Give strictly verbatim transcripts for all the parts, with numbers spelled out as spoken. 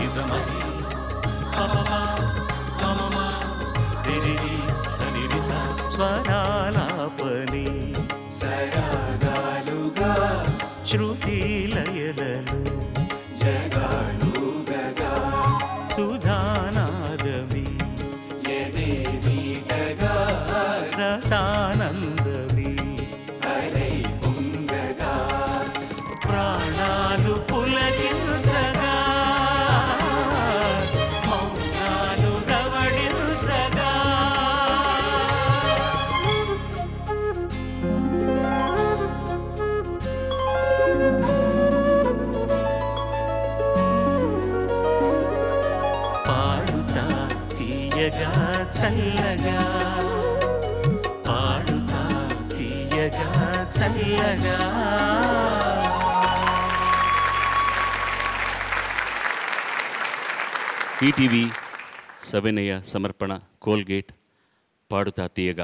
స్వరాలాపని సరాగాలుగా శృతి లయలలో జగాలుగగా సుధానాదమి యదేవీగగా రసానందమి హరై పుంగగా ప్రాణాలు పులకించగా మౌనాలు రవళించగా పాడుతా తీయగా చల్లగా పాడుతా తీయగా చల్లగా. ఈటీవీ సవినయ సమర్పణ కోల్గేట్ పాడుతా తీయగా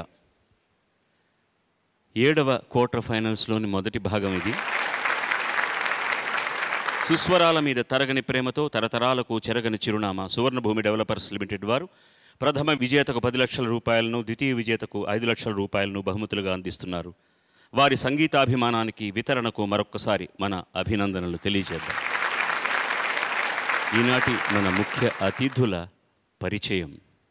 ఏడవ క్వార్టర్ ఫైనల్స్లోని మొదటి భాగం ఇది. సుస్వరాల మీద తరగని ప్రేమతో తరతరాలకు చెరగని చిరునామా సువర్ణభూమి డెవలపర్స్ లిమిటెడ్ వారు ప్రథమ విజేతకు పది లక్షల రూపాయలను, ద్వితీయ విజేతకు ఐదు లక్షల రూపాయలను బహుమతులుగా అందిస్తున్నారు. వారి సంగీతాభిమానానికి వితరణకు మరొక్కసారి మన అభినందనలు తెలియజేద్దాం. ఈనాటి మన ముఖ్య అతిథుల పరిచయం.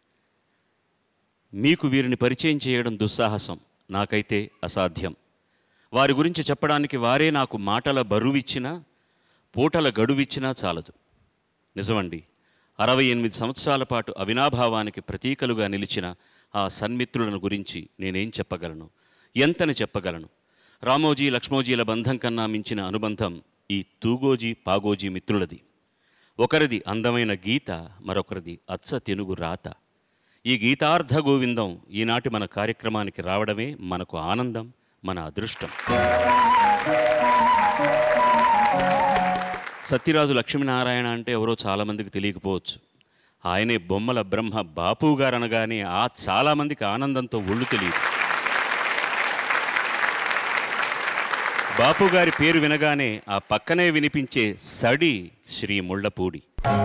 మీకు వీరిని పరిచయం చేయడం దుస్సాహసం, నాకైతే అసాధ్యం. వారి గురించి చెప్పడానికి వారే నాకు మాటల బరువిచ్చినా పూటల గడువిచ్చినా చాలదు. నిజమండి, అరవై ఎనిమిది సంవత్సరాల పాటు అవినాభావానికి ప్రతీకలుగా నిలిచిన ఆ సన్మిత్రులను గురించి నేనేం చెప్పగలను, ఎంతని చెప్పగలను? రామోజీ లక్ష్మోజీల బంధం కన్నా మించిన అనుబంధం ఈ తూగోజీ పాగోజీ మిత్రులది. ఒకరిది అందమైన గీత, మరొకరిది అచ్చ తెనుగు రాత. ఈ గీతార్థ గోవిందం ఈనాటి మన కార్యక్రమానికి రావడమే మనకు ఆనందం, మన అదృష్టం. సత్యరాజు లక్ష్మీనారాయణ అంటే ఎవరో చాలామందికి తెలియకపోవచ్చు. ఆయనే బొమ్మల బ్రహ్మ బాపు గారు అనగానే ఆ చాలామందికి ఆనందంతో ఒళ్ళు తెలియదు. బాపుగారి పేరు వినగానే ఆ పక్కనే వినిపించే సడి శ్రీ ముళ్ళపూడి.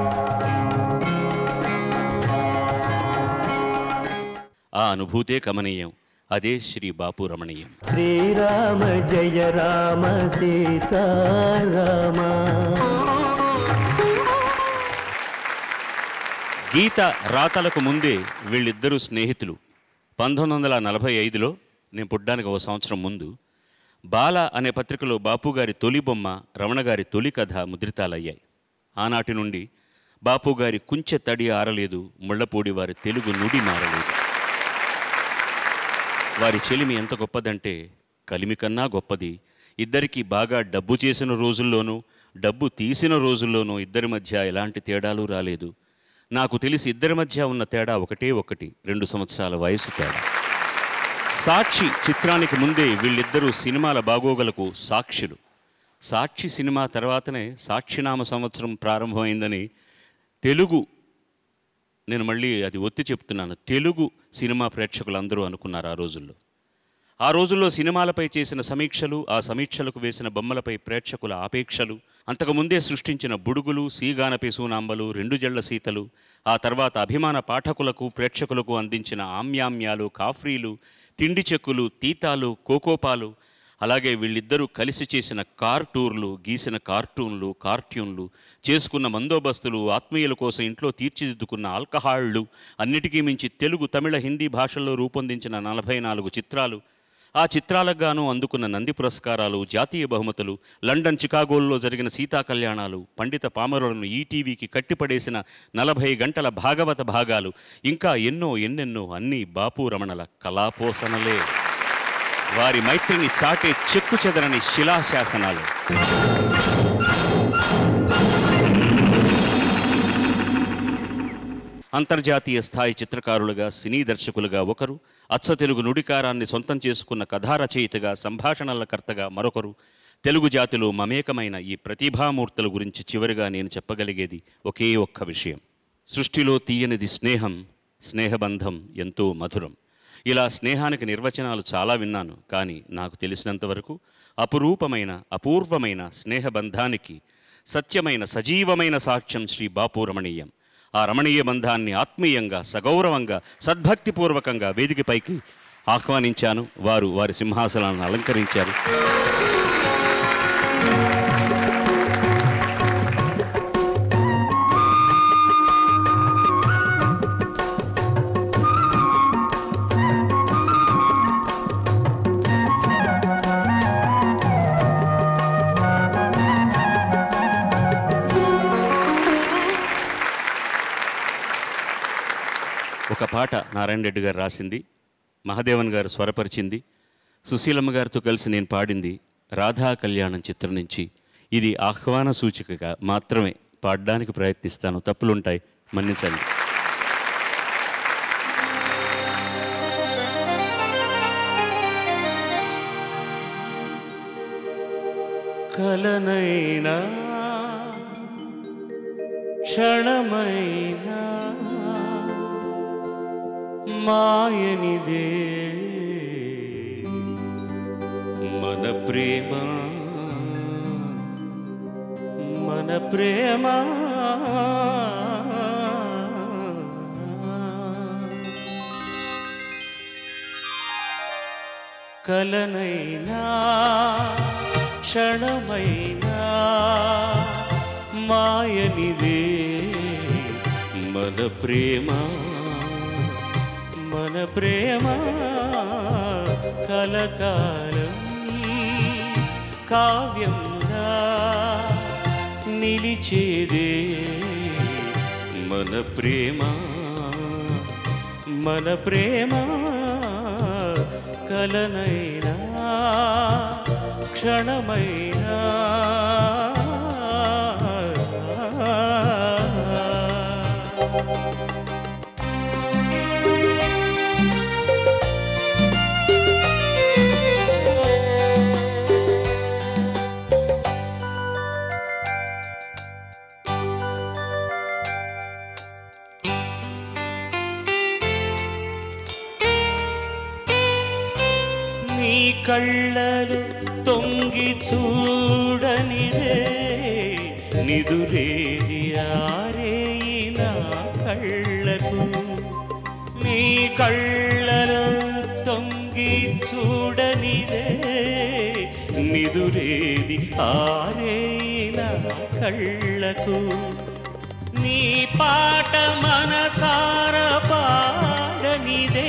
ఆ అనుభూతే కమనీయం, అదే శ్రీ బాపు రమణీయం. శ్రీరామ జయ రామ సీతారామ. గీత రాతలకు ముందే వీళ్ళిద్దరూ స్నేహితులు. పంతొమ్మిది వందల నలభై ఐదులో నేను పుట్టడానికి ఒక సంవత్సరం ముందు బాల అనే పత్రికలో బాపుగారి తొలి బొమ్మ, రమణగారి తొలి కథ ముద్రితాలయ్యాయి. ఆనాటి నుండి బాపుగారి కుంచె తడి ఆరలేదు, ముళ్ళపూడి వారి తెలుగు నుడి మారలేదు. వారి చెలిమి ఎంత గొప్పదంటే కలిమి కన్నా గొప్పది. ఇద్దరికీ బాగా డబ్బు చేసిన రోజుల్లోనూ డబ్బు తీసిన రోజుల్లోనూ ఇద్దరి మధ్య ఎలాంటి తేడాలు రాలేదు. నాకు తెలిసి ఇద్దరి మధ్య ఉన్న తేడా ఒకటే ఒకటి, రెండు సంవత్సరాల వయసు తేడా. సాక్షి చిత్రానికి ముందే వీళ్ళిద్దరూ సినిమాల బాగోగలకు సాక్షులు. సాక్షి సినిమా తర్వాతనే సాక్షినామ సంవత్సరం ప్రారంభమైందని తెలుగు, నేను మళ్ళీ అది ఒత్తి చెప్తున్నాను, తెలుగు సినిమా ప్రేక్షకులందరూ అనుకున్నారు ఆ రోజుల్లో. ఆ రోజుల్లో సినిమాలపై చేసిన సమీక్షలు, ఆ సమీక్షలకు వేసిన బొమ్మలపై ప్రేక్షకుల ఆపేక్షలు, అంతకుముందే సృష్టించిన బుడుగులు, సీగానపి సూనాంబలు, రెండు జళ్ల సీతలు, ఆ తర్వాత అభిమాన పాఠకులకు ప్రేక్షకులకు అందించిన ఆమ్యామ్యాలు, కాఫ్రీలు, తిండి చెక్కులు, తీతాలు, కోకోపాలు, అలాగే వీళ్ళిద్దరూ కలిసి చేసిన కార్ టూర్లు, గీసిన కార్టూన్లు, కార్ట్యూన్లు, చేసుకున్న మందోబస్తులు, ఆత్మీయుల కోసం ఇంట్లో తీర్చిదిద్దుకున్న ఆల్కహాళ్లు, అన్నిటికీ మించి తెలుగు, తమిళ, హిందీ భాషల్లో రూపొందించిన నలభై నాలుగు చిత్రాలు, ఆ చిత్రాలకు గాను అందుకున్న నంది పురస్కారాలు, జాతీయ బహుమతులు, లండన్, చికాగోల్లో జరిగిన సీతా కళ్యాణాలు, పండిత పామరులను ఈటీవీకి కట్టిపడేసిన నలభై గంటల భాగవత భాగాలు, ఇంకా ఎన్నో ఎన్నెన్నో అన్నీ బాపు రమణల కళాపోసనలే. వారి మైత్రిని చాటే చెక్కు చెదరని శిలాశాసనాలు. అంతర్జాతీయ స్థాయి చిత్రకారులుగా, సినీ దర్శకులుగా ఒకరు, అచ్చ తెలుగు నుడికారాన్ని సొంతం చేసుకున్న కథారచయితగా, సంభాషణల కర్తగా మరొకరు. తెలుగు జాతిలో మమేకమైన ఈ ప్రతిభామూర్తుల గురించి చివరిగా నేను చెప్పగలిగేది ఒకే ఒక్క విషయం. సృష్టిలో తీయనిది స్నేహం, స్నేహబంధం ఎంతో మధురం. ఇలా స్నేహానికి నిర్వచనాలు చాలా విన్నాను, కానీ నాకు తెలిసినంతవరకు అపురూపమైన, అపూర్వమైన స్నేహబంధానికి సత్యమైన సజీవమైన సాక్ష్యం శ్రీ బాపు రమణీయం. ఆ రమణీయ బంధాన్ని ఆత్మీయంగా సగౌరవంగా సద్భక్తిపూర్వకంగా వేదికపైకి ఆహ్వానించాను. వారు వారి సింహాసనాలను అలంకరించారు. ఒక పాట నారాయణ రెడ్డి గారు రాసింది, మహాదేవన్ గారు స్వరపరిచింది, సుశీలమ్మ గారితో కలిసి నేను పాడింది రాధా కళ్యాణం చిత్రం నుంచి. ఇది ఆహ్వాన సూచికగా మాత్రమే పాడడానికి ప్రయత్నిస్తాను. తప్పులుంటాయి, మన్నించండి. కలనైనా క్షణమైనా మాయనిదే మన ప్రేమ, మన ప్రేమ. కలనైనా క్షణమైనా మాయనిదే మన ప్రేమ, మన ప్రేమ. కలకాలం కావ్యంగా నిలిచేదే మన ప్రేమ, మన ప్రేమ. కలనైనా క్షణమైనా కళ్ళలు తొంగి చూడనిదే నిదురేది ఆరేయిన కళ్ళకు. నీ కళ్ళలు తొంగి చూడనిదే నిదురేది ఆరేయిన కళ్ళకు. నీ పాట మనసార పాడనిదే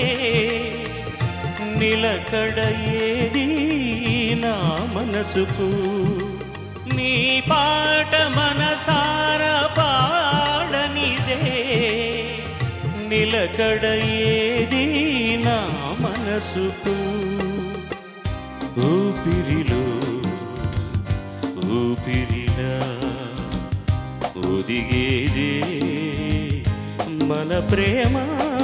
నిలకడ ఏది నా మనసుకు. నీ పాట మనసార పాడనిదే నిలకడ ఏది నా మనసుకు. ఊపిరిలో ఊపిరిలా ఒదిగేదే మన ప్రేమ.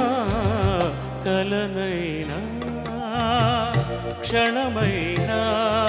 కలనైనా క్షణమైనా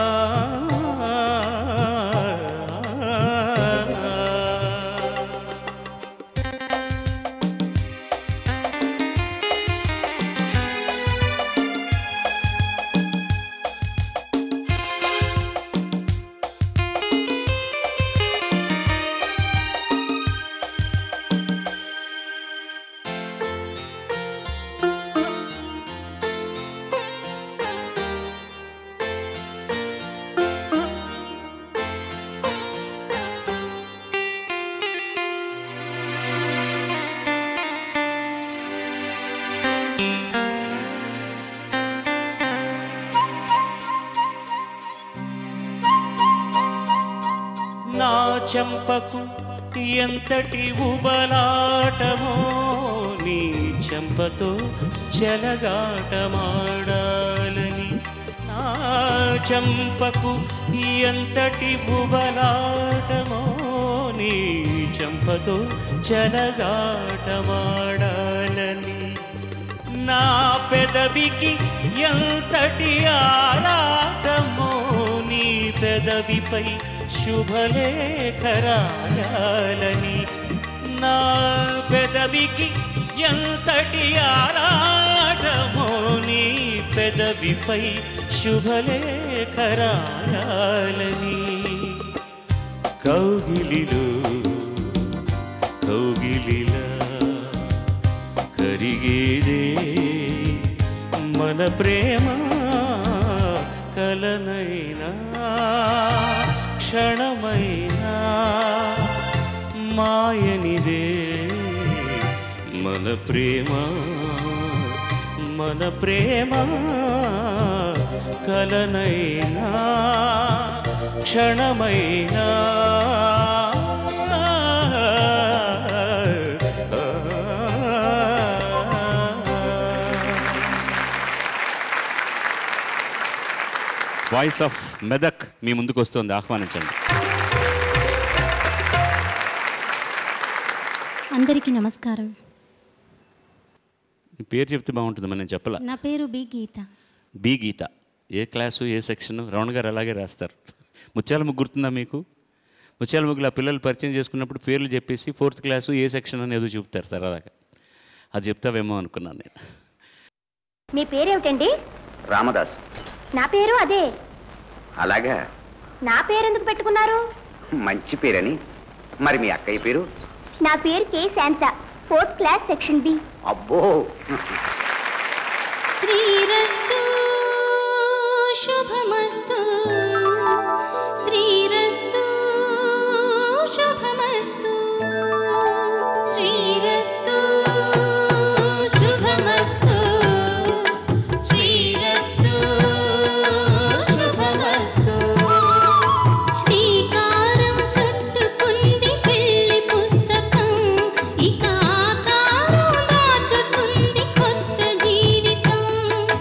నా చెంపకు ఎంతటి ఉబలాటమో నీ చెంపతో చెలగాటమాడాలని. నా చెంపకు ఎంతటి ఉబలాటమో నీ చెంపతో చెలగాటమాడాలని. నా పెదవికి ఎంతటి ఆరాటమో నీ పెదవిపై శుభలేఖ రాయాలని. నా పెదవికి ఎంతటి ఆరాటమో నీ పెదవిపై శుభలేఖ రాయాలని. కౌగిలిలో కౌగిలిలా కరిగేదే మన ప్రేమ కలనైనా క్షణమైనా మాయనిదే మన ప్రేమ మన ప్రేమ కలనైనా క్షణమైనా వాయిస్ ఆఫ్ మెదక్ మీ ముందుకు వస్తుంది, ఆహ్వానించండి. అందరికీ నమస్కారం. మీ పేరు చెప్తే బాగుంటుంది, మనం చెప్పాల. నా పేరు బి గీత. బి గీత. ఏ క్లాసు ఏ సెక్షన్? రమణ గారు అలాగే రాస్తారు. ముత్యాల ముగ్గు గుర్తుందా మీకు? ముత్యాల ముగ్గులు ఆ పిల్లలు పరిచయం చేసుకున్నప్పుడు పేర్లు చెప్పేసి ఫోర్త్ క్లాసు ఏ సెక్షన్ అని ఏదో చెప్తారు సరదాగా. అది చెప్తావేమో అనుకున్నాను నేను. మీ పేరేమిటండి? రామదాస్. నా పేరు అదే. అలాగా? నా పేరు ఎందుకు పెట్టుకున్నారు? మంచి పేరని. మరి మీ అక్కయ్య పేరు? నా పేరు K Shanta, fourth class section B. అబ్బో. శ్రీరస్తు శుభమస్తు, శ్రీరస్తు శుభమస్తు, శ్రీరస్తు శుభమస్తు, శ్రీరస్తు శుభమస్తు. శ్రీకారం చుట్టుకుంది పెళ్లి పుస్తకం, ఇక ఆకారం దాచుకుంది కొత్త జీవితం.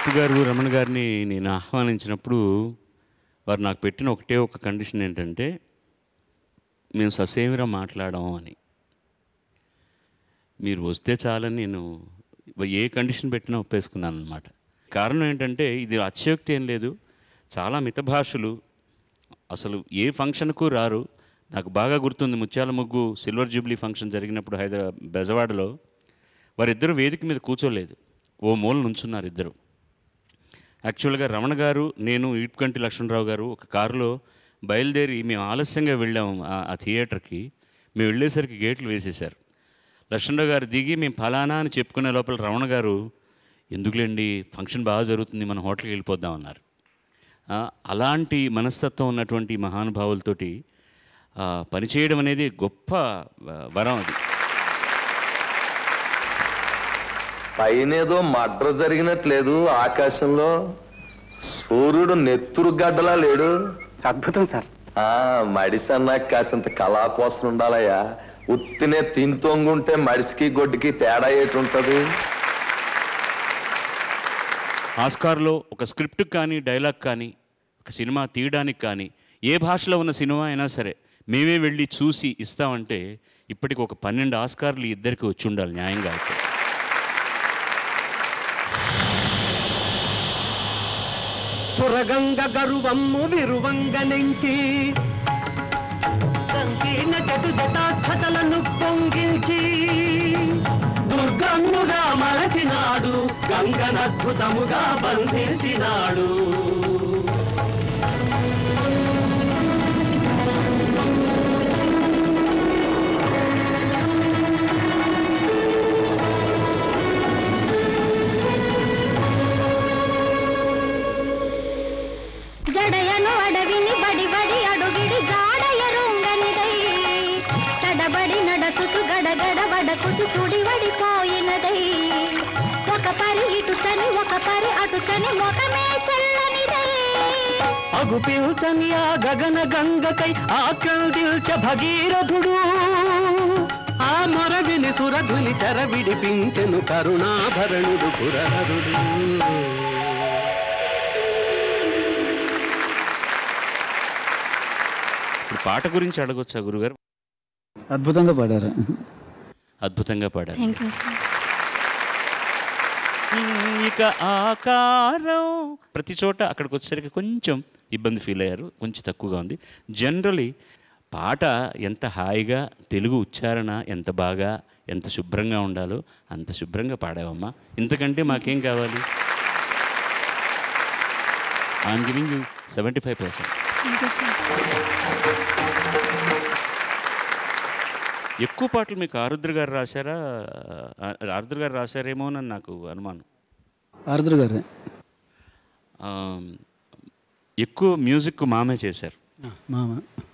బాపు గారు రమణ గారిని నేను ఆహ్వానించినప్పుడు వారు నాకు పెట్టిన ఒకటే ఒక కండిషన్ ఏంటంటే మేము ససేమిరా మాట్లాడాము అని. మీరు వస్తే చాలని నేను ఏ కండిషన్ పెట్టినా ఒప్పేసుకున్నాను అనమాట. కారణం ఏంటంటే ఇది అతిశయోక్తి ఏం లేదు, చాలా మితభాషలు, అసలు ఏ ఫంక్షన్కు రారు. నాకు బాగా గుర్తుంది, ముత్యాల ముగ్గు సిల్వర్ జూబ్లీ ఫంక్షన్ జరిగినప్పుడు హైదరాబాద్ బెజవాడలో వారిద్దరూ వేదిక మీద కూర్చోలేదు, ఓ మూల నుంచున్నారు ఇద్దరు. యాక్చువల్గా రమణ గారు, నేను, ఈడ్కంటి లక్ష్మణరావు గారు ఒక కారులో బయలుదేరి మేము ఆలస్యంగా వెళ్ళాము ఆ థియేటర్కి. మేము వెళ్ళేసరికి గేట్లు వేసేశారు. లక్ష్మణరావు గారు దిగి మేము ఫలానా అని చెప్పుకునే లోపల రమణ గారు, ఎందుకులేండి ఫంక్షన్ బాగా జరుగుతుంది, మన హోటల్కి వెళ్ళిపోద్దామన్నారు. అలాంటి మనస్తత్వం ఉన్నటువంటి మహానుభావులతోటి పనిచేయడం అనేది గొప్ప వరం. అది పైనేదో మడ్ర జరిగినట్లేదు, ఆకాశంలో సూర్యుడు నెత్తురు గడ్డలా లేడు. అద్భుతం సార్. ఆ మడిసన్నా కాసింత కళా కోసం ఉండాలయ్యా. ఉత్తినే తింతొంగుంటే మడిసికి గొడ్డుకి తేడా ఏటుంటది. ఆస్కార్లో ఒక స్క్రిప్ట్ కానీ డైలాగ్ కానీ ఒక సినిమా తీయడానికి కానీ ఏ భాషలో ఉన్న సినిమా అయినా సరే మేమే వెళ్ళి చూసి ఇస్తామంటే ఇప్పటికి ఒక పన్నెండు ఆస్కార్లు ఇద్దరికి వచ్చి ఉండాలి న్యాయంగా. అయితే సురగంగ గరువమ్ము విరువంగ నుంచి సంకీర్ణ జటు జటాక్షతలను పొంగిల్చి దుర్గమ్ముగా మలచినాడు, గంగనద్భుతముగా బంధించినాడు. గడయను అడవిని బడి బడి అడుగిడి గాడయ రుంగనిదై తడబడి నడకుతు గడగడ వడకుతు సుడి వడిపోయినదై ఒక పరి ఇటు తని ఒక పరి అటు తని ముఖమే చల్లనిదై అగు పిల్చని ఆ గగన గంగకై ఆకల్దిల్చ భగీరథుడు ఆ మొరవిని సురధుని చెర విడిపించెను కరుణాభరణుడు పురహరుడు. ఇప్పుడు పాట గురించి అడగొచ్చా గురుగారు? అద్భుతంగా పాడారు. అద్భుతంగా పాడారు. Thank you sir. ఇక ఆకారం ప్రతి చోట అక్కడికి వచ్చేసరికి కొంచెం ఇబ్బంది ఫీల్ అయ్యారు, కొంచెం తక్కువగా ఉంది. జనరలీ పాట ఎంత హాయిగా, తెలుగు ఉచ్చారణ ఎంత బాగా, ఎంత శుభ్రంగా ఉండాలో అంత శుభ్రంగా పాడావమ్మా. ఇంతకంటే మాకేం కావాలి? I'm giving you seventy five percent. Thank you sir. ఎక్కువ పాటలు మీకు ఆరుద్ర గారు రాశారా? ఆరుద్ర గారు రాశారేమో అని నాకు అనుమానం. ఆరుద్ర గారే ఎక్కువ మ్యూజిక్ మామే చేశారు. మామ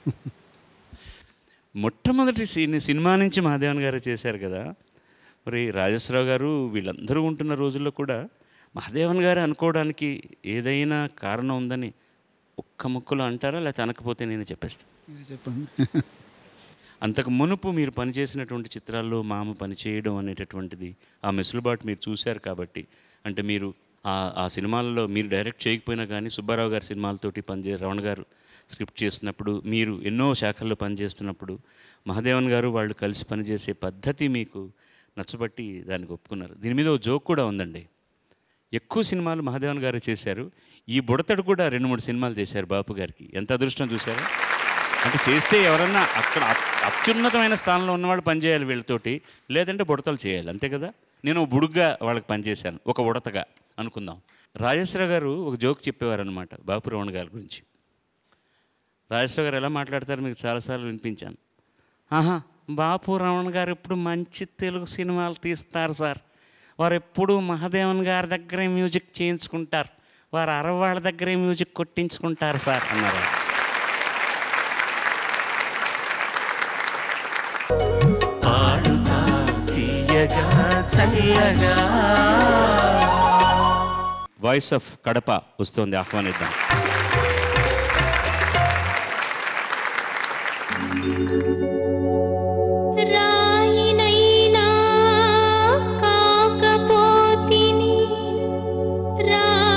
మొట్టమొదటి సినీ సినిమా నుంచి మహాదేవన్ గారు చేశారు కదా. మరి రాజేశ్వరరావు గారు వీళ్ళందరూ ఉంటున్న రోజుల్లో కూడా మహాదేవన్ గారు అనుకోవడానికి ఏదైనా కారణం ఉందని ఒక్క ముక్కలో అంటారా, లేకపోతే అనకపోతే నేను చెప్పేస్తాను? చెప్పండి. అంతకు మునుపు మీరు పనిచేసినటువంటి చిత్రాల్లో మామ పనిచేయడం అనేటటువంటిది, ఆ మెసులుబాటు మీరు చూశారు కాబట్టి, అంటే మీరు ఆ సినిమాల్లో మీరు డైరెక్ట్ చేయకపోయినా కానీ సుబ్బారావు గారి సినిమాలతోటి పనిచే రమణ గారు స్క్రిప్ట్ చేస్తున్నప్పుడు, మీరు ఎన్నో శాఖల్లో పనిచేస్తున్నప్పుడు మహాదేవన్ గారు వాళ్ళు కలిసి పనిచేసే పద్ధతి మీకు నచ్చబట్టి దానికి ఒప్పుకున్నారు. దీని మీద ఒక జోక్ కూడా ఉందండి. ఎక్కువ సినిమాలు మహాదేవన్ గారు చేశారు, ఈ బుడతడు కూడా రెండు మూడు సినిమాలు చేశారు బాపు గారికి. ఎంత అదృష్టం చూసారా? అంటే చేస్తే ఎవరన్నా అక్కడ అత్యున్నతమైన స్థానంలో ఉన్నవాళ్ళు పనిచేయాలి వీళ్ళతోటి, లేదంటే బుడతలు చేయాలి, అంతే కదా. నేను బుడుగ్గా వాళ్ళకి పనిచేశాను, ఒక ఉడతగా అనుకుందాం. రాజేశ్వర గారు ఒక జోక్ చెప్పేవారు అనమాట బాపు రమణ గారి గురించి. రాజేశ్వర గారు ఎలా మాట్లాడతారు మీకు చాలాసార్లు వినిపించాను. ఆహా, బాపు రమణ గారు ఎప్పుడు మంచి తెలుగు సినిమాలు తీస్తారు సార్, వారు ఎప్పుడు మహాదేవన్ గారి దగ్గరే మ్యూజిక్ చేయించుకుంటారు, వారు అరవాళ్ళ దగ్గరే మ్యూజిక్ కొట్టించుకుంటారు సార్ అన్నారు. వాయిస్ ఆఫ్ కడప వస్తుంది, ఆహ్వానిద్దాం. రాయినైనా కాకపోతిని రా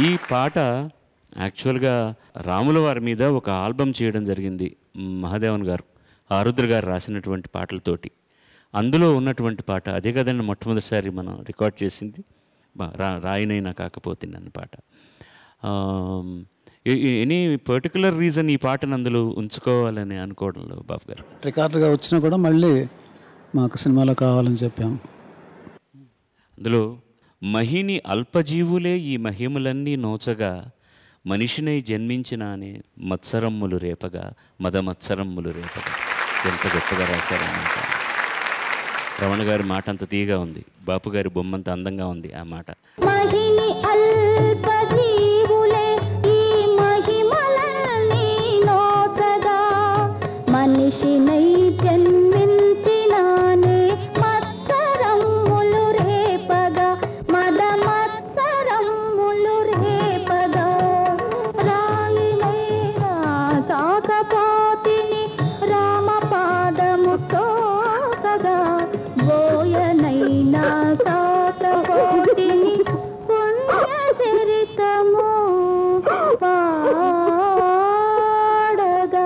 ఈ పాట యాక్చువల్గా రాముల వారి మీద ఒక ఆల్బమ్ చేయడం జరిగింది మహాదేవన్ గారు, ఆరుద్ర గారు రాసినటువంటి పాటలతోటి. అందులో ఉన్నటువంటి పాట అదే కదండి మొట్టమొదటిసారి మనం రికార్డ్ చేసింది, రా రాయినైనా కాకపోతే అన్న పాట. ఎనీ పర్టికులర్ రీజన్ ఈ పాటను అందులో ఉంచుకోవాలని అనుకోవడంలో బాబు గారు? రికార్డుగా వచ్చినా కూడా మళ్ళీ మాకు సినిమాలో కావాలని చెప్పాము. అందులో మహిని అల్పజీవులే ఈ మహిమలన్నీ నోచగా, మనిషినై జన్మించిన అనే మత్సరమ్ములు రేపగా, మద మత్సరమ్ములు రేపగా. ఎంత గొప్పగా రాశారన్నమాట. రమణ గారి మాట అంత తీయగా ఉంది, బాపు గారి బొమ్మంత అందంగా ఉంది ఆ మాట. మహిని అల్పజీవులే ఈ మహిమలన్నీ నోచగా, మనిషినై జన్మించినానే మత్సరమ్ములు రేపగా, మద మత్సరమ్ములు రేపగా. రాయినైనా తాకపోతిని రామపాదము సోకగా, బోయనైనా తాకపోతిని పుణ్య చరితము పాడగా.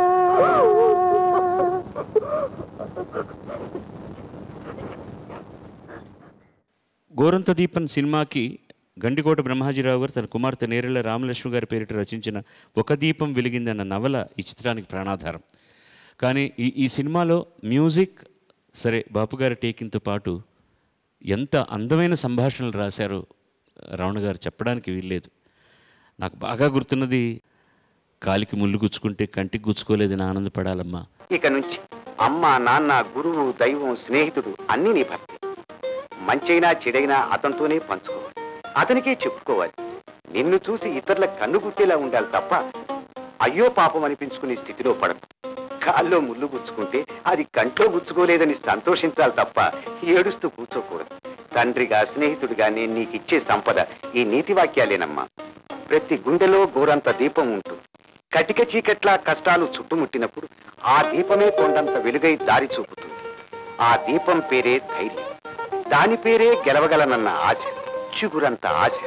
గోరంత దీపం సినిమాకి గండికోట బ్రహ్మాజీరావు గారు తన కుమార్తె నేరెళ్ళ రామలక్ష్మి గారి పేరిట రచించిన ఒక దీపం వెలిగింది అన్న నవల ఈ చిత్రానికి ప్రాణాధారం. కానీ ఈ ఈ సినిమాలో మ్యూజిక్ సరే, బాపు గారి టేకింగ్తో పాటు ఎంత అందమైన సంభాషణలు రాశారో రమణ గారు చెప్పడానికి వీల్లేదు. నాకు బాగా గుర్తున్నది, కాలికి ముళ్ళు గుచ్చుకుంటే కంటికి గుచ్చుకోలేదని ఆనందపడాలమ్మా. ఇక నుంచి అమ్మ, నాన్న, గురువు, దైవం, స్నేహితుడు అన్నీ నీ భర్తే. మంచైనా చెడైనా అతనితోనే పంచుకోవాలి, అతనికే చెప్పుకోవాలి. నిన్ను చూసి ఇతరుల కన్ను గుట్టేలా ఉండాలి తప్ప అయ్యో పాపం అనిపించుకునే స్థితిలో పడదు. కాల్లో ముళ్ళు గుచ్చుకుంటే అది కంట్లో గుచ్చుకోలేదని సంతోషించాలి తప్ప ఏడుస్తూ కూర్చోకూడదు. తండ్రిగా, స్నేహితుడిగా నేను నీకిచ్చే సంపద ఈ నీతి వాక్యాలేనమ్మా. ప్రతి గుండెలో గోరంత దీపం ఉంటుంది. కటిక చీకట్లా కష్టాలు చుట్టుముట్టినప్పుడు ఆ దీపమే కొండంత వెలుగై దారి చూపుతుంది. ఆ దీపం పేరే ధైర్యం, దాని పేరే గెలవగలనన్న ఆశ, చిగురంత ఆశ.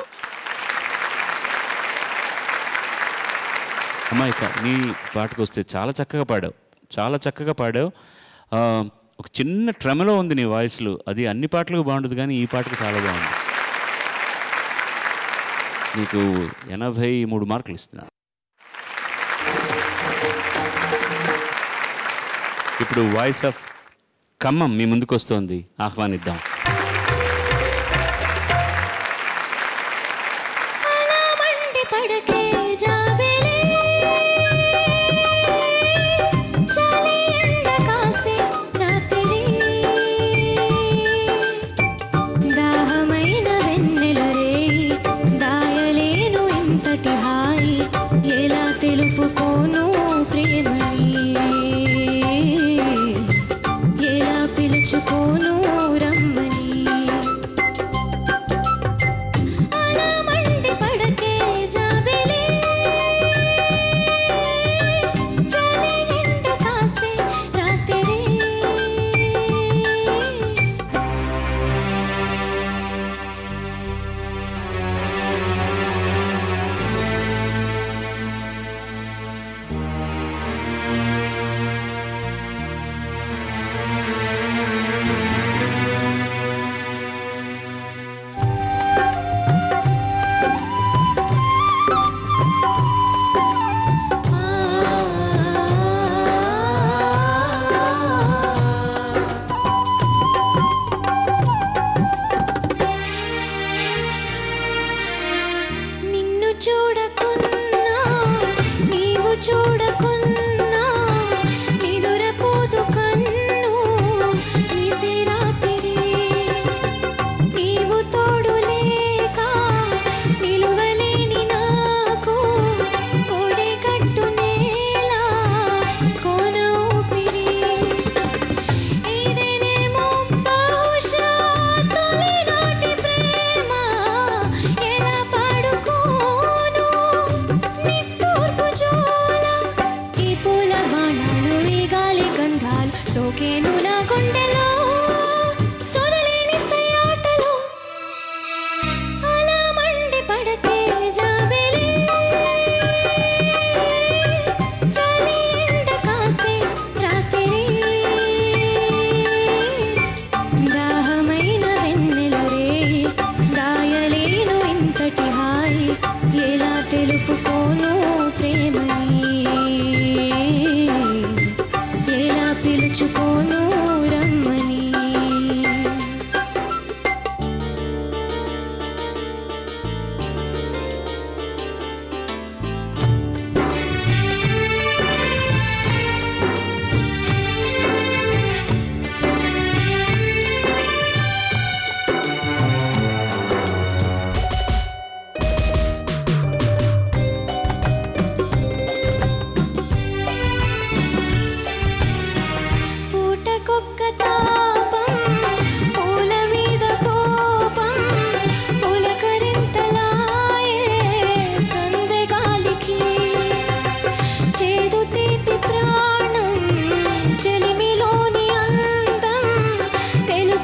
అమ్మాయిక నీ పాటకు వస్తే చాలా చక్కగా పాడావు, చాలా చక్కగా పాడావు. ఒక చిన్న ట్రెమలో ఉంది నీ వాయిస్లో, అది అన్ని పాటలకు బాగుంటుంది కానీ ఈ పాటకు చాలా బాగుంది. నీకు ఎనభై మూడు మార్కులు ఇస్తున్నాను. ఇప్పుడు వాయిస్ ఆఫ్ ఖమ్మం మీ ముందుకు వస్తోంది, ఆహ్వానిద్దాం. తెలుపుకోను ప్రేమని, ఎలా పిలుచుకోను రమ్మని.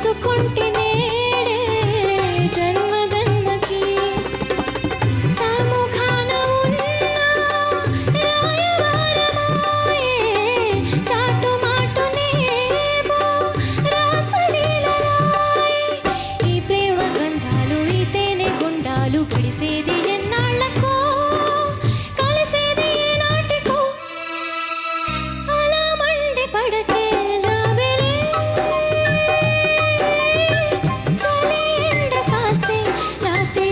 కలుసుకుంటే నేడే జన్మ జన్మకి సముఖాన ఉన్న రాయవారమాయే చాటు మాటునేమో రాసలీలరాయే ఈ ప్రేమ గంధాలు ఈ తేనె గుండాలు పిడిసేది ఎన్నాళ్ళకో కలిసేది ఏనాటికో అలా మండి పడకే జాబిలే చలి ఎండ కాసే రాత్రి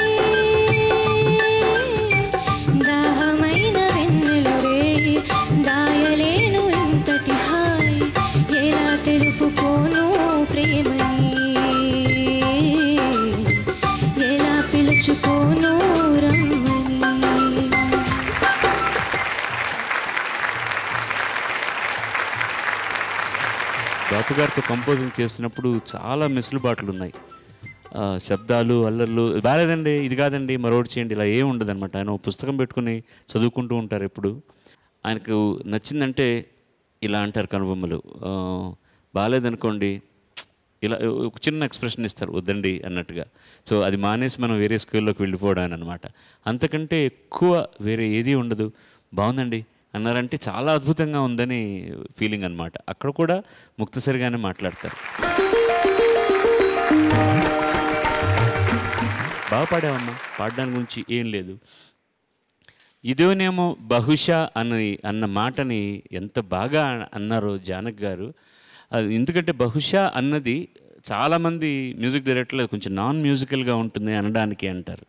దాహమైన వెన్నెలురే దాయలేను ఇంతటి హాయ్ ఎలా తెలుపుకోను ప్రేమని ఎలా పిలుచుకోను రమ్మని. బాపు గారితో కంపోజింగ్ చేస్తున్నప్పుడు చాలా మిసులుబాట్లు ఉన్నాయి. ఆ, శబ్దాలు అల్లర్లు బాలేదండి ఇది కాదండి మరోటి చేయండి ఇలా ఏమి ఉండదు అనమాట. ఆయన ఓ పుస్తకం పెట్టుకుని చదువుకుంటూ ఉంటారు ఎప్పుడు. ఆయనకు నచ్చిందంటే ఇలా అంటారు కనుబొమ్మలు. ఆ, బాలేదనుకోండి ఇలా ఒక చిన్న ఎక్స్ప్రెషన్ ఇస్తారు వద్దండి అన్నట్టుగా. సో అది మానేసి మనం వేరే స్కూల్లోకి వెళ్ళిపోవడానికి అనమాట. అంతకంటే ఎక్కువ వేరే ఏదీ ఉండదు. బాగుందండి అన్నారంటే చాలా అద్భుతంగా ఉందని ఫీలింగ్ అనమాట. అక్కడ కూడా ముక్తసరిగానే మాట్లాడతారు. బాగా పాడావమ్మా, పాడడానికి గురించి ఏం లేదు. ఇదేనేమో బహుశా అని అన్న మాటని ఎంత బాగా అన్నారో జానక్ గారు. అది ఎందుకంటే బహుశా అన్నది చాలామంది మ్యూజిక్ డైరెక్టర్లు కొంచెం నాన్ మ్యూజికల్గా ఉంటుంది అనడానికి అంటారు.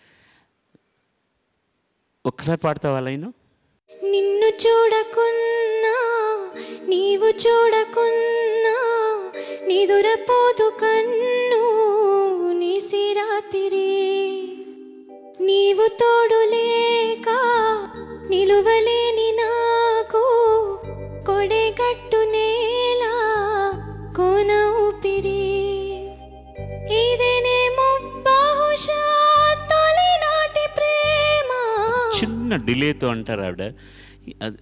ఒక్కసారి పాడతావా లైను? నిన్ను చూడకున్నా నీవు చూడకున్నా నిదురపోదు కన్ను నిసిరాతిరి నీవు తోడు లేక నిలువలేని నాకు కొడెగట్టు నేల కోన ఊపిరి ఇదేనేమో బహుశా తొలినాటి ప్రేమ. చిన్న డిలేతో అంటారు ఆవిడ. అది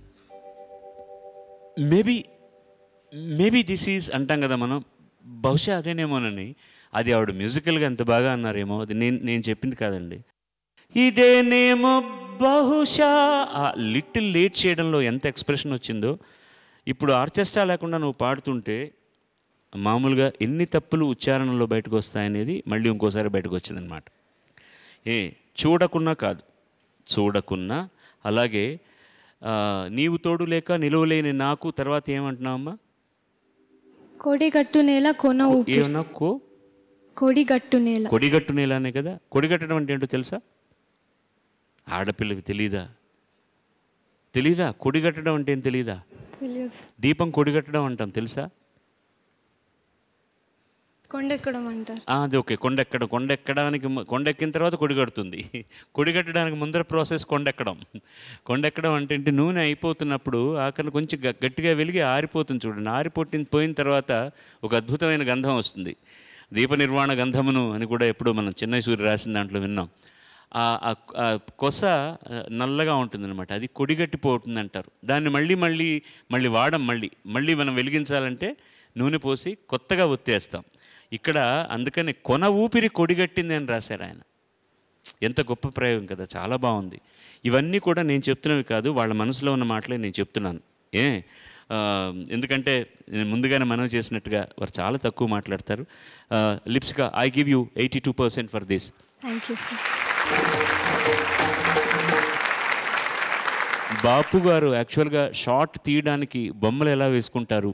మేబీ మేబీ దిస్ ఈజ్ అంటాం కదా మనం, బహుశా అదేనేమోనని. అది ఆవిడ మ్యూజికల్గా ఎంత బాగా అన్నారేమో, అది నేను నేను చెప్పింది కాదండి. ఇదేనేమో బహుశా ఆ లిటిల్ లేట్ చేయడంలో ఎంత ఎక్స్ప్రెషన్ వచ్చిందో. ఇప్పుడు ఆర్కెస్ట్రా లేకుండా నువ్వు పాడుతుంటే మామూలుగా ఎన్ని తప్పులు ఉచ్చారణలో బయటకు వస్తాయనేది మళ్ళీ ఇంకోసారి బయటకు వచ్చిందనమాట. ఏ చూడకున్నా కాదు, చూడకున్నా. అలాగే నీవు తోడు లేక నిలువలేని నాకు, తర్వాత ఏమంటున్నావమ్మా? కొడిగట్టు నేల కొన ఊపిరి. ఏమన్నా కో కొడిగట్టు నేల. కొడిగట్టు నేల అనే కదా. కొడిగట్టడం అంటే ఏంటో తెలుసా? ఆడపిల్లకి తెలీదా? తెలీదా? కొడిగట్టడం అంటే ఏం తెలీదా? దీపం కొడిగట్టడం అంటాం తెలుసా? కొండెక్కడం అంటారు. అది ఓకే, కొండెక్కడం. కొండెక్కడానికి కొండెక్కిన తర్వాత కొడిగడుతుంది. కొడిగట్టడానికి ముందర ప్రాసెస్ కొండెక్కడం. కొండెక్కడం అంటే ఏంటి? నూనె అయిపోతున్నప్పుడు ఆఖరి కొంచెం గట్టిగా వెలిగి ఆరిపోతుంది చూడండి. ఆరిపోటి పోయిన తర్వాత ఒక అద్భుతమైన గంధం వస్తుంది. దీప నిర్వాణ గంధమును అని కూడా ఎప్పుడో మనం చెన్నై సూర్య రాసిన దాంట్లో విన్నాం. ఆ కొస నల్లగా ఉంటుందన్నమాట. అది కొడిగట్టిపోతుంది అంటారు. దాన్ని మళ్ళీ మళ్ళీ మళ్ళీ వాడం మళ్ళీ మళ్ళీ మనం వెలిగించాలంటే నూనె పోసి కొత్తగా ఒత్తేస్తాం. ఇక్కడ అందుకని కొన ఊపిరి కొడిగట్టింది అని రాశారు ఆయన. ఎంత గొప్ప ప్రయోగం కదా, చాలా బాగుంది. ఇవన్నీ కూడా నేను చెప్తున్నవి కాదు, వాళ్ళ మనసులో ఉన్న మాటలే నేను చెప్తున్నాను. ఏ ఎందుకంటే నేను ముందుగానే మనవి చేసినట్టుగా వారు చాలా తక్కువ మాట్లాడతారు. లిప్స్గా I give you eighty two percent for this. Thank you sir. Bapu గారు యాక్చువల్గా షార్ట్ తీయడానికి బొమ్మలు ఎలా వేసుకుంటారు?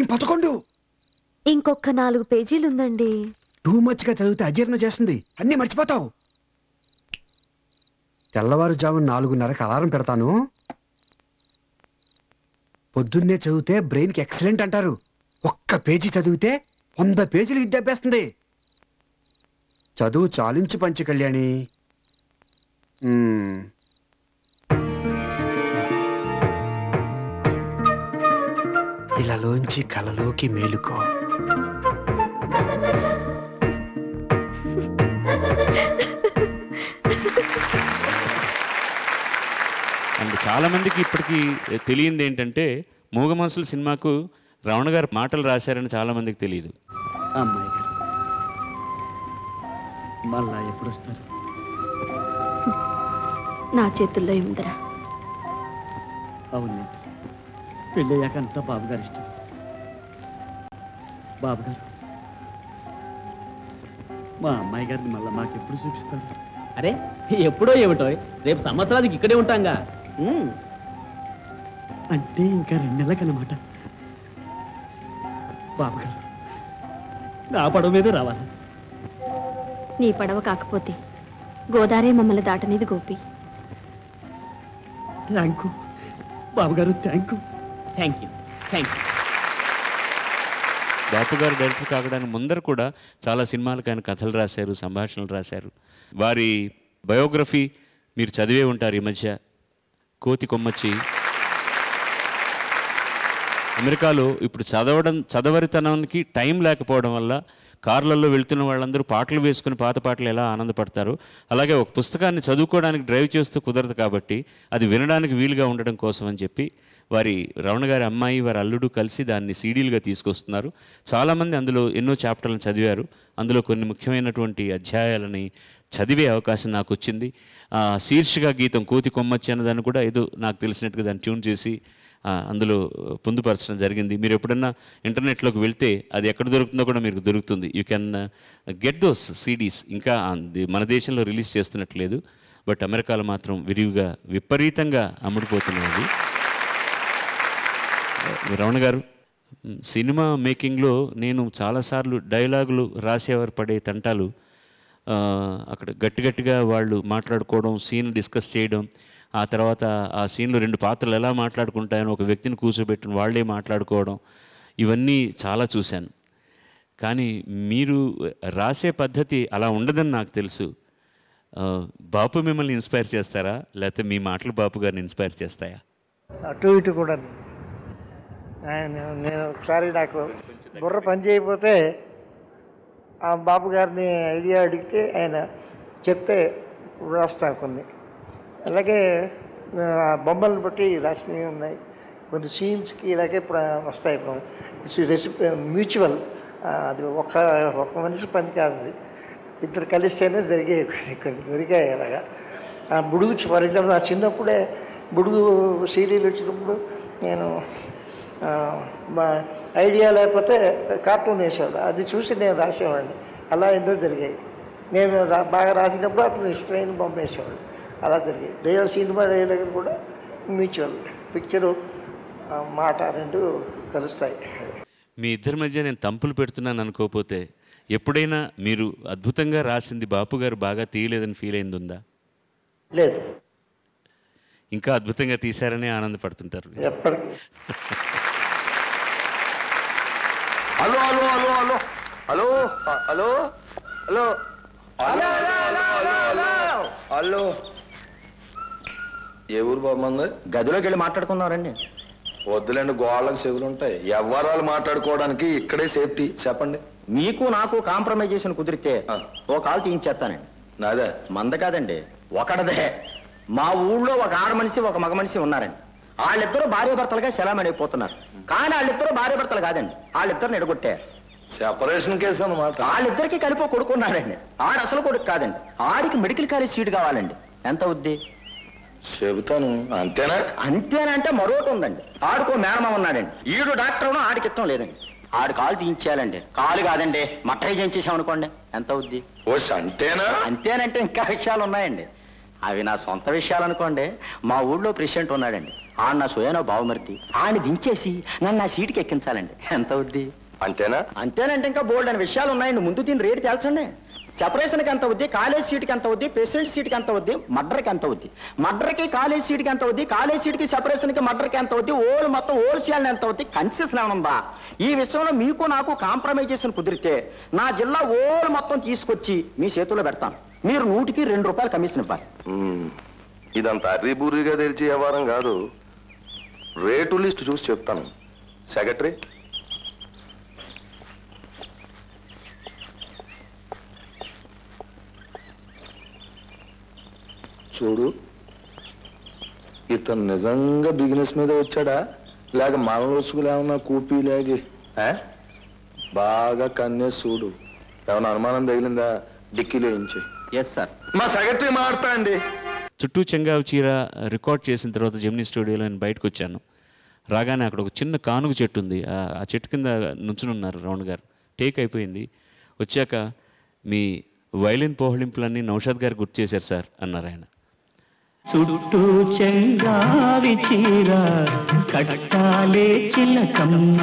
టైం పదకొండు. ఇంకొక నాలుగు పేజీలు ఉందండి. టూ మచ్ గా చదివితే అజీర్ణ చేస్తుంది, అన్నీ మర్చిపోతావు. తెల్లవారుజామున నాలుగున్నరకు అలారం పెడతాను. పొద్దున్నే చదివితే బ్రెయిన్కి ఎక్సలెంట్ అంటారు. ఒక్క పేజీ చదివితే వంద పేజీలు విద్యాభ్యాస్తుంది. చదువు చాలించు పంచి కళ్యాణి. ఇలాలోంచి కలలోకి మేలుకో. అండ్ చాలామందికి ఇప్పటికీ తెలియంది ఏంటంటే మూగ మనసుల సినిమాకు రమణ గారు మాటలు రాశారని చాలామందికి తెలియదు. అమ్మాయి గారు మళ్ళా ఎప్పుడు వస్తారు? నా చేతుల్లో ఉందిరా. అవునండి, పెళ్ళయ్యాక అంతా బాబుగారు ఇష్టం. బాబుగారు మా అమ్మాయి గారిని మళ్ళీ మాకు ఎప్పుడు చూపిస్తారు? అరే ఎప్పుడో ఏమిటో, రేపు సంవత్సరానికి ఇక్కడే ఉంటాంగా. అంటే ఇంకా రెండు నెలలకన్నమాట. బాబుగారు నా పడవ మీద రావాలి. నీ పడవ కాకపోతే గోదావరి మమ్మల్ని దాటనేది గోపి. థ్యాంక్ యూ బాబుగారు, thank you. Thank you thank you. Bapu గారు డైరెక్టర్ కాకడానికి ముందర కూడా చాలా సినిమాలకు ఆయన కథలు రాశారు, సంభాషణలు రాశారు. వారి బయోగ్రఫీ మీరు చదివే ఉంటారు ఈ మధ్య. కోతి కొమ్మచ్చి అమెరికాలో ఇప్పుడు చదవడం చదవరితనానికి టైం లేకపోవడం వల్ల కార్లలో వెళ్తున్న వాళ్ళందరూ పాటలు వేసుకుని పాత పాటలు ఎలా ఆనందపడతారు, అలాగే ఒక పుస్తకాన్ని చదువుకోవడానికి డ్రైవ్ చేస్తూ కుదరదు కాబట్టి అది వినడానికి వీలుగా ఉండడం కోసం అని చెప్పి వారి రమణ గారి అమ్మాయి వారి అల్లుడు కలిసి దాన్ని సీడీలుగా తీసుకొస్తున్నారు. చాలామంది అందులో ఎన్నో చాప్టర్లను చదివారు. అందులో కొన్ని ముఖ్యమైనటువంటి అధ్యాయాలని చదివే అవకాశం నాకు వచ్చింది. శీర్షిక గీతం కోతి కొమ్మచ్చి అన్నదాన్ని కూడా ఏదో నాకు తెలిసినట్టుగా దాన్ని ట్యూన్ చేసి అందులో పొందుపరచడం జరిగింది. మీరు ఎప్పుడన్నా ఇంటర్నెట్లోకి వెళ్తే అది ఎక్కడ దొరుకుతుందో కూడా మీకు దొరుకుతుంది. You can get those CDs. ఇంకా మన దేశంలో రిలీజ్ చేస్తున్నట్లేదు, బట్ అమెరికాలో మాత్రం విరివిగా విపరీతంగా అమ్ముడుపోతున్నది. రమణ గారు, సినిమా మేకింగ్లో నేను చాలాసార్లు డైలాగులు రాసేవారు పడే తంటాలు, అక్కడ గట్టి గట్టిగా వాళ్ళు మాట్లాడుకోవడం, సీన్ డిస్కస్ చేయడం, ఆ తర్వాత ఆ సీన్లో రెండు పాత్రలు ఎలా మాట్లాడుకుంటాయని ఒక వ్యక్తిని కూర్చోబెట్టిన వాళ్ళే మాట్లాడుకోవడం, ఇవన్నీ చాలా చూశాను. కానీ మీరు రాసే పద్ధతి అలా ఉండదని నాకు తెలుసు. బాపు మిమ్మల్ని ఇన్స్పైర్ చేస్తారా, లేకపోతే మీ మాటలు బాపు గారిని ఇన్స్పైర్ చేస్తాయా? అటు ఇటు కూడా. ఆయన నేను ఒకసారి నాకు బుర్ర పని చేయకపోతే ఆ బాబు గారిని ఐడియా అడిగితే ఆయన చెప్తే రాస్తాను కొన్ని. అలాగే బొమ్మలను బట్టి రాసినవి ఉన్నాయి. కొన్ని సీన్స్కి ఇలాగే ఇప్పుడు వస్తాయి. ఇప్పుడు రెసిపీ మ్యూచువల్, అది ఒక ఒక మనిషి పని కాదు, అది ఇద్దరు కలిస్తేనే జరిగాయి. కొన్ని కొన్ని జరిగాయి అలాగా. ఆ బుడుగు ఫర్ ఎగ్జాంపుల్, నా చిన్నప్పుడే బుడుగు సీరియల్ వచ్చినప్పుడు నేను మా ఐడియా లేకపోతే కార్టూన్ వేసేవాడు, అది చూసి నేను రాసేవాడిని. అలా ఎన్నో జరిగాయి. నేను రా బాగా రాసినప్పుడు అతను ఇష్టమైన బొమ్మ వేసేవాడు. అలా జరిగాయి. రియల్ సినిమా డైలాగ్ కూడా మ్యూచువల్, పిక్చరు మాట రెండు కలుస్తాయి. మీ ఇద్దరి మధ్య నేను తంపులు పెడుతున్నాను అనుకోకపోతే ఎప్పుడైనా మీరు అద్భుతంగా రాసింది బాపు గారు బాగా తీయలేదని ఫీల్ అయింది ఉందా? లేదు, ఇంకా అద్భుతంగా తీశారని ఆనందపడుతుంటారు. ఎప్పటికీ. Hello hello hello hello hello hello hello hello hello hello ఏ ఊరు బాగుంది? గదిలోకి వెళ్ళి మాట్లాడుకున్నారండి. వద్దులేండి, గోళ్ళకి చెవులు ఉంటాయి. ఎవరాలు మాట్లాడుకోవడానికి ఇక్కడే సేఫ్టీ. చెప్పండి. మీకు నాకు కాంప్రమైజేషన్ కుదిరితే ఓ కాల్ తీయించేస్తానండి. నాదే? మంద కాదండి, ఒకడదే. మా ఊళ్ళో ఒక ఆడ మనిషి ఒక మగ మనిషి ఉన్నారండి. వాళ్ళిద్దరూ భార్య భర్తలుగా శలామణిపోతున్నారు. కానీ వాళ్ళిద్దరూ భార్య భర్తలు కాదండి, వాళ్ళిద్దరు ఎడగొట్టారు. సెపరేషన్ కేసు అన్నమాట. వాళ్ళిద్దరికి కలిపి కొడుకున్నాడండి. ఆడ అసలు కొడుకు కాదండి, ఆడికి మెడికల్ కాలేజ్ సీట్ కావాలండి. ఎంత అవుద్ది చెబుతాను. అంతేనా? అంతేనంటే మరొకటి ఉందండి. ఆడుకో మేనమా ఉన్నాడండి, ఈడు డాక్టర్ ఆడికి ఇష్టం లేదండి. ఆడు కాలు తీయించేయాలండి. కాలు కాదండి, మట్టరీ చేయించేసామనుకోండి, ఎంత అవుద్ది? ఓ అంతేనా? అంతేనంటే ఇంకా విషయాలు ఉన్నాయండి. అవి నా సొంత విషయాలు అనుకోండి. మా ఊళ్ళో ప్రెసిడెంట్ ఉన్నాడండి, ఆడ నా సోయానో బావమరిది ఆడిని దించేసి నన్ను నా సీటుకి ఎక్కించాలండి. ఎంత అవుద్ది? అంతేనా? అంతేనంటే ఇంకా బోల్డ్ అని విషయాలు ఉన్నాయండి. ముందు దీని రేటు తేల్చండి. సెపరేషన్కి ఎంత అవుద్ది, కాలేజ్ సీట్కి ఎంత అవుద్ది, ప్రెసిడెంట్ సీట్కి ఎంత అవుద్ది, మర్డర్కి ఎంత అవుద్ది, మర్డర్కి కాలేజ్ సీట్కి ఎంత అవుద్ది, కాలేజ్ సీట్కి సెపరేషన్కి మర్డర్కి ఎంత అవుద్ది, ఓల్ మొత్తం ఓల్ చేయాలని ఎంత అవుద్ది, కన్సెషన్ ఏమనుందా? ఈ విషయంలో మీకు నాకు కాంప్రమైజేషన్ కుదిరితే నా జిల్లా ఓల్ మొత్తం తీసుకొచ్చి మీ చేతుల్లో పెడతాను. మీరు నూటికి రెండు రూపాయలు కమిషన్ ఇవ్వాలి. ఇదంతా అర్రీబూరిగా తెలిసే వ్యవహారం కాదు. రేటు లిస్ట్ చూసి చెప్తాను. సెక్రటరీ, చూడు, ఇతను నిజంగా బిజినెస్ మీద వచ్చాడా లేక మన రోజులు ఏమన్నా కూపీ లేగి బాగా కన్నేసి చూడు. ఏమన్నా అనుమానం తగిలిందా డిక్కీలో నుంచి? Yes sir. మా సెక్రటరీ మాట్లాడతా అండి. చుట్టూ చెంగావు చీర రికార్డ్ చేసిన తర్వాత జెమినీ స్టూడియోలో నేను బయటకు వచ్చాను. రాగానే అక్కడ ఒక చిన్న కానుగ చెట్టు ఉంది. ఆ చెట్టు కింద నుంచునున్నారు రౌండ్ గారు. టేక్ అయిపోయింది. వచ్చాక మీ వైలిన్ పోహళింపులన్నీ నౌషాద్ గారు గుర్తు చేశారు సార్ అన్నారు ఆయన. చుట్టూ చెంగావి చీర కట్టాలే చిలకమ్మ,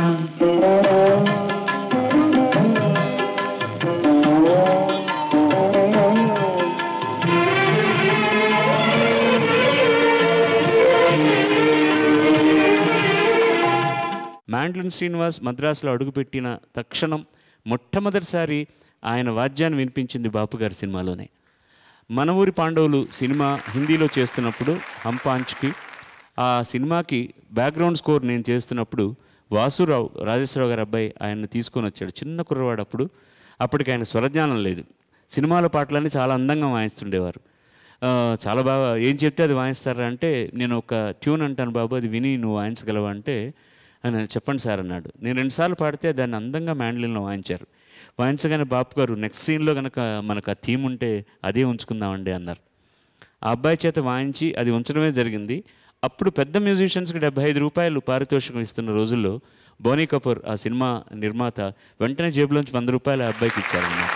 మ్యాండ్లిన్ శ్రీనివాస్ మద్రాసులో అడుగుపెట్టిన తక్షణం మొట్టమొదటిసారి ఆయన వాద్యాన్ని వినిపించింది బాపు గారి సినిమాలోనే. మన ఊరి పాండవులు సినిమా హిందీలో చేస్తున్నప్పుడు హంపాంచ్కి ఆ సినిమాకి బ్యాక్గ్రౌండ్ స్కోర్ నేను చేస్తున్నప్పుడు వాసురావు రాజేశ్వరరావు గారి అబ్బాయి ఆయన్ని తీసుకొని వచ్చాడు. చిన్న కుర్రవాడు అప్పుడు. అప్పటికి ఆయన స్వరజ్ఞానం లేదు. సినిమాల పాటలన్నీ చాలా అందంగా వాయిస్తుండేవారు. చాలా బాగా ఏం చెప్తే అది వాయిస్తారా అంటే, నేను ఒక ట్యూన్ అంటాను బాబు, అది విని నువ్వు వాయించగలవా అంటే, ఆయన చెప్పండి సార్ అన్నాడు. నేను రెండుసార్లు పాడితే దాన్ని అందంగా మ్యాండ్లిన్లో వాయించారు. వాయించగానే బాపు గారు నెక్స్ట్ సీన్లో కనుక మనకు ఆ థీమ్ ఉంటే అదే ఉంచుకుందామండి అన్నారు. ఆ అబ్బాయి చేత వాయించి అది ఉంచడమే జరిగింది. అప్పుడు పెద్ద మ్యూజిషియన్స్కి డెబ్బై ఐదు రూపాయలు పారితోషికం ఇస్తున్న రోజుల్లో బోనీ కపూర్ ఆ సినిమా నిర్మాత వెంటనే జేబులోంచి వంద రూపాయలు ఆ అబ్బాయికి ఇచ్చారన్నమాట.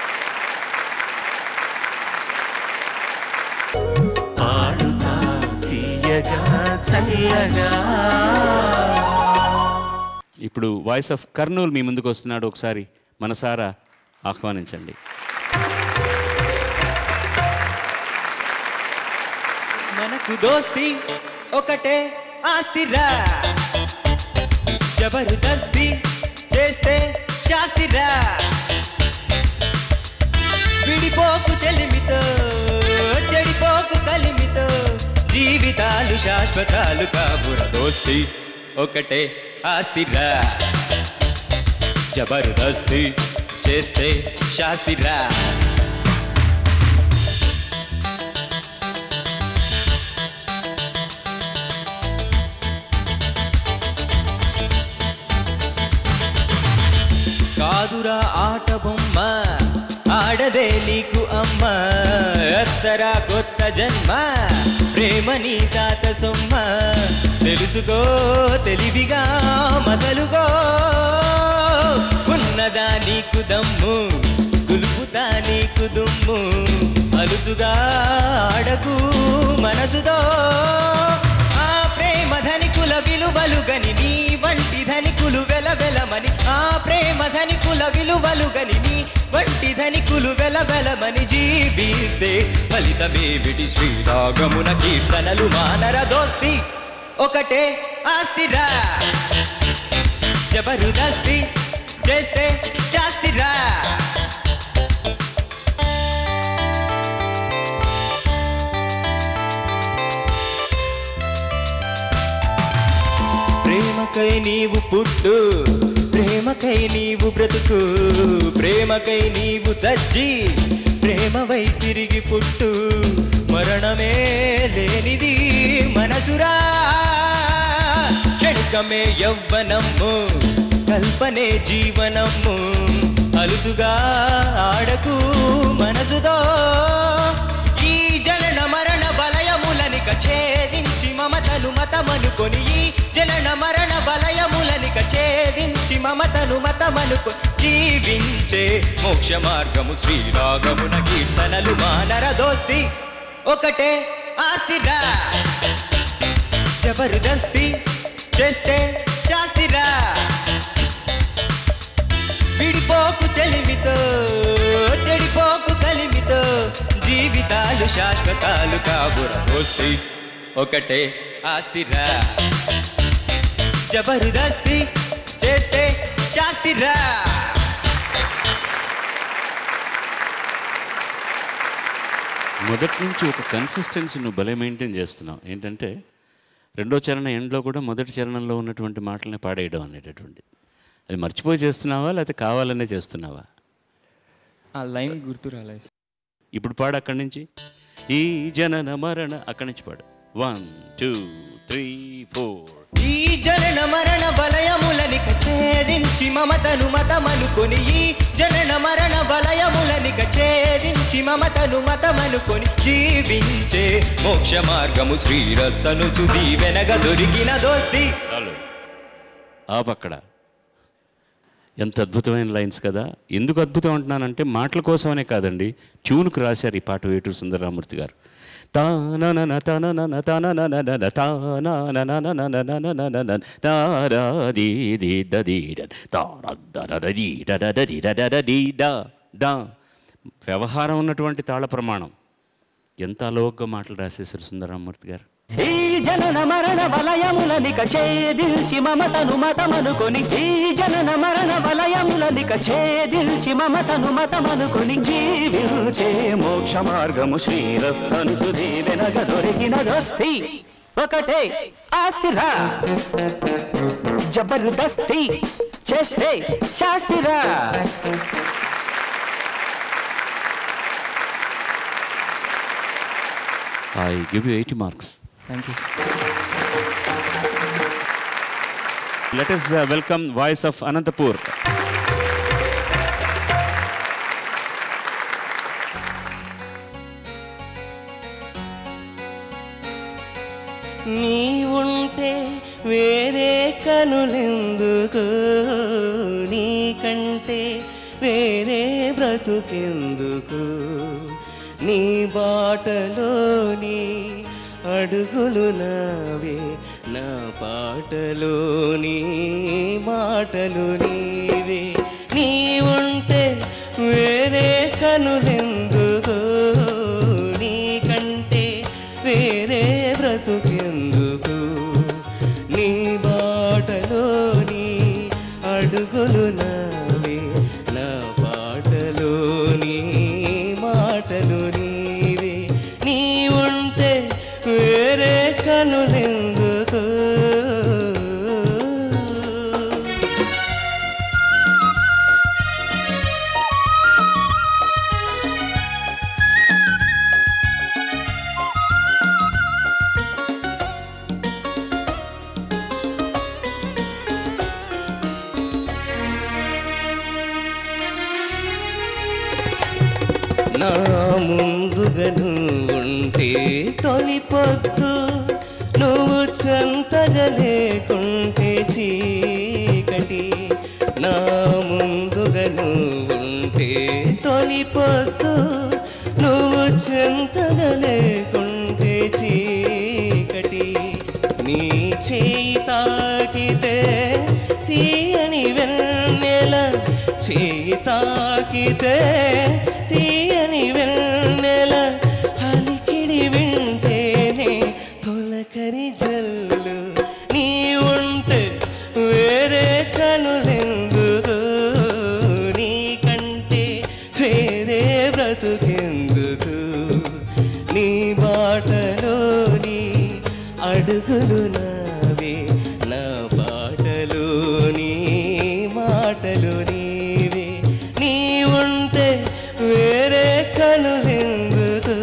ఇప్పుడు వాయిస్ ఆఫ్ కర్నూలు మీ ముందుకు వస్తున్నాడు. ఒకసారి మనసారా ఆహ్వానించండి. మనకు దోస్తి ఒకటే ఆస్తిరా, జబర్దస్తి చేస్తే శాస్తిరా, విడిపోకు చెలిమితో చెడిపోకు కలిమితో, జీవితాలు శాశ్వతాలు కాబుర. దోస్తి ఒకటే ఆస్తిరా, జబర్దస్తి చేస్తే శాస్తిరా. కాదురా ఆట బొమ్మ, ఆడదే నీకు అమ్మ, అత్తరా కొత్త జన్మ, ప్రేమ నీ తాత సొమ్మ, తెలుసుకో తెలివిగా మసలుగో, ఉన్నదా నీకు దమ్ము, గులుపుతా నీకు దుమ్ము, అలుసుగా ఆడకు మనసుదో, ఆ ప్రేమ ధనికుల విలువలు గని నీ వంటి ధనికులు వెల వెలమని, ఆ ప్రేమ ధనికుల విలువలు గని నీ వంటి ధనికులు వెల వెలమని, జీవిస్తే ఫలితమేమిటి శ్రీరాగమున కీర్తనలు మానర. దోస్తి ఒకటే ఆస్తిరా, జబర్దస్తి చేస్తే శాస్తిరా. ప్రేమకై నీవు పుట్టు, ప్రేమకై నీవు బ్రతుకు, ప్రేమకై నీవు చచ్చి ప్రేమవై తిరిగి పుట్టు, మరణమే లేనిది మనసురా. క్షణికమే యవ్వనము, కల్పనే జీవనము, అలుసుగా ఆడకు మనసుదో, ఈ జలన మరణ వలయములనిక ఛేదించి మమతను మతమనుకొని, ఈ జనన మరణ వలయములనిక ఛేదించి మమతను మతమనుకో, జీవించే మోక్ష మార్గము శ్రీరాగమున కీర్తనలు మానర. దోస్తి ఒకటే ఆస్తిరా, జబర్దస్తి చేస్తే శాస్తిరా విడిపోకు చెలిమితో చెడిపోకు కలిమితో జీవితాలు శాశ్వతాలు కాబురా దోస్తి ఒకటే ఆస్తిరా జబర్దస్తి చేస్తే శాస్తిరా మొదటి నుంచి ఒక కన్సిస్టెన్సీ నువ్వు భలే మెయింటైన్ చేస్తున్నావు. ఏంటంటే రెండో చరణ ఎండ్లో కూడా మొదటి చరణంలో ఉన్నటువంటి మాటలనే పాడేయడం అనేటటువంటి, అది మర్చిపోయి చేస్తున్నావా లేకపోతే కావాలనే చేస్తున్నావా? ఆ లైన్ గుర్తు రాలేదు. ఇప్పుడు పాడు అక్కడి నుంచి. ఈ జనన మరణ అక్కడి నుంచి పాడు. One two three four. ఈ జనన మరణ వలయములనిక ఛేదించి మమతను మతమనుకొని ఈ జనన మరణ వలయములనిక ఛేదించి మమతను మతమనుకొని జీవించే మోక్ష మార్గము శ్రీరస్తను చుది వెనగ దొరికిన దోస్తి. ఆపక్కడ. ఎంత అద్భుతమైన లైన్స్ కదా. ఎందుకు అద్భుతం అంటున్నానంటే మాటల కోసమనే కాదండి, ట్యూన్కు రాశారు ఈ పాట వేటూరు సుందరరామూర్తి గారు. తానన తనన తనన తానన తారాదీ దా వ్యవహారం ఉన్నటువంటి తాళ ప్రమాణం. ఎంత అలోగ్గా మాటలు రాసేశారు సుందరరామూర్తి గారు. ఈ జనన మరణ వలయములనిక ఛేదించి మమతను మతమనుకొని ఈ జనన మరణ వలయములనిక ఛేదించి మమతను మతమనుకొని జీవించే మోక్ష మార్గము శ్రీరస్తను తుది వెనక దొరికిన దోస్తి ఒకటే ఆస్తిరా జబర్దస్తి చేస్తే శాస్తిరా. I give you eighty marks. Thank you. Let us uh, welcome Voice of Anantapur. నీ ఉంటే వేరే కనులెందుకు నీకంటే వేరే బ్రతుకెందుకు నీ బాటలోని అడుగులు నావే నా పాటలోని మాటలు నీవే నీ ఉంటే వేరే కనులెందుకు నీకంటే వేరే బ్రతుకెందుకు నీ బాటలోని అడుగులు నావే నా పాటలోని మాటలు నీవే నీ ఉంటే వేరే కనులెందుకు. నా ముందుగా నువ్వుంటే తొలిపొద్దు నువ్వు చెంతగా లేకుంటే చీకటి నా ముందుగా నువ్వుంటే తొలిపొద్దు నువ్వు చెంతగా లేకుంటే చీకటి నీ చేయి తాకితే తీయని వెన్నెల చేయి తాకితే తీయని వెన్నెల అలికిడి వింటేనే తొలకరి జల్లు నీ ఉంటే వేరే కనులెందుకు నీకంటే వేరే బ్రతుకెందుకు నీ బాటలోని అడుగులు నావే నా పాటలోని మాటలు నీవే నీ ఉంటే వేరే కనులెందుకు.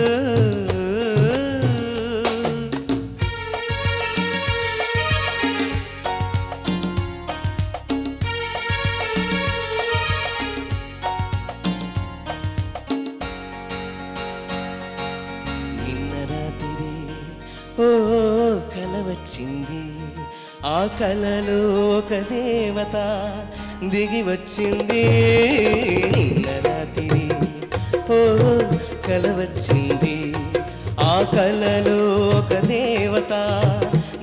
నిన్న రాత్రి ఓ కల వచ్చింది ఆ కలలో ఒక దేవత దిగి వచ్చింది నిన్న రాత్రి ఓ కల వచ్చింది ఆ కలలో ఒక దేవత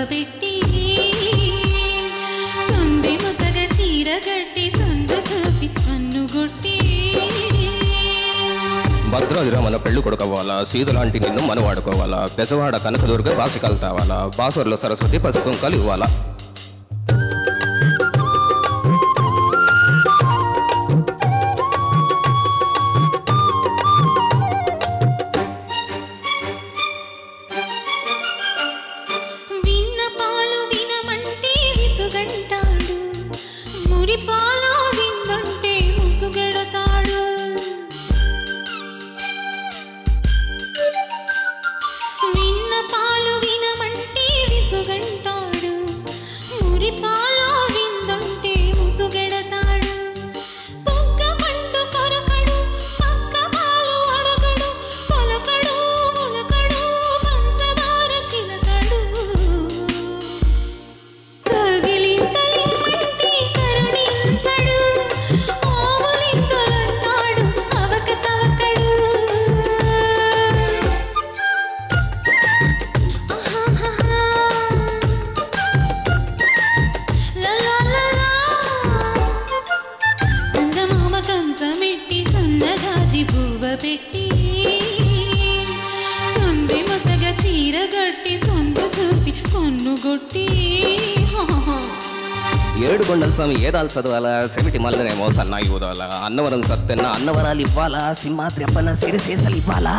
పెట్టి సొంది ముసగ చీర గట్టి సొందు చూసి కన్నుగొట్టి భద్రాదిరా మన పెళ్లి కొడుకోవాలా సీత లాంటి నిన్ను మనం వాడుకోవాలా పెసవాడ కనకదుర్గ బాసికలు తావాలా బాసూర్లో సరస్వతి పసుపు కలివాలా ఏడు కొండల స్వామి ఏదాలు చదవాలా సెమిటి మల్లనేమో సన్నాయి ఊదాలా అన్నవరం సత్తెన్న అన్నవరాలు ఇవ్వాలా సింహాద్రి అప్పన్న సిరిసేసలు ఇవ్వాలా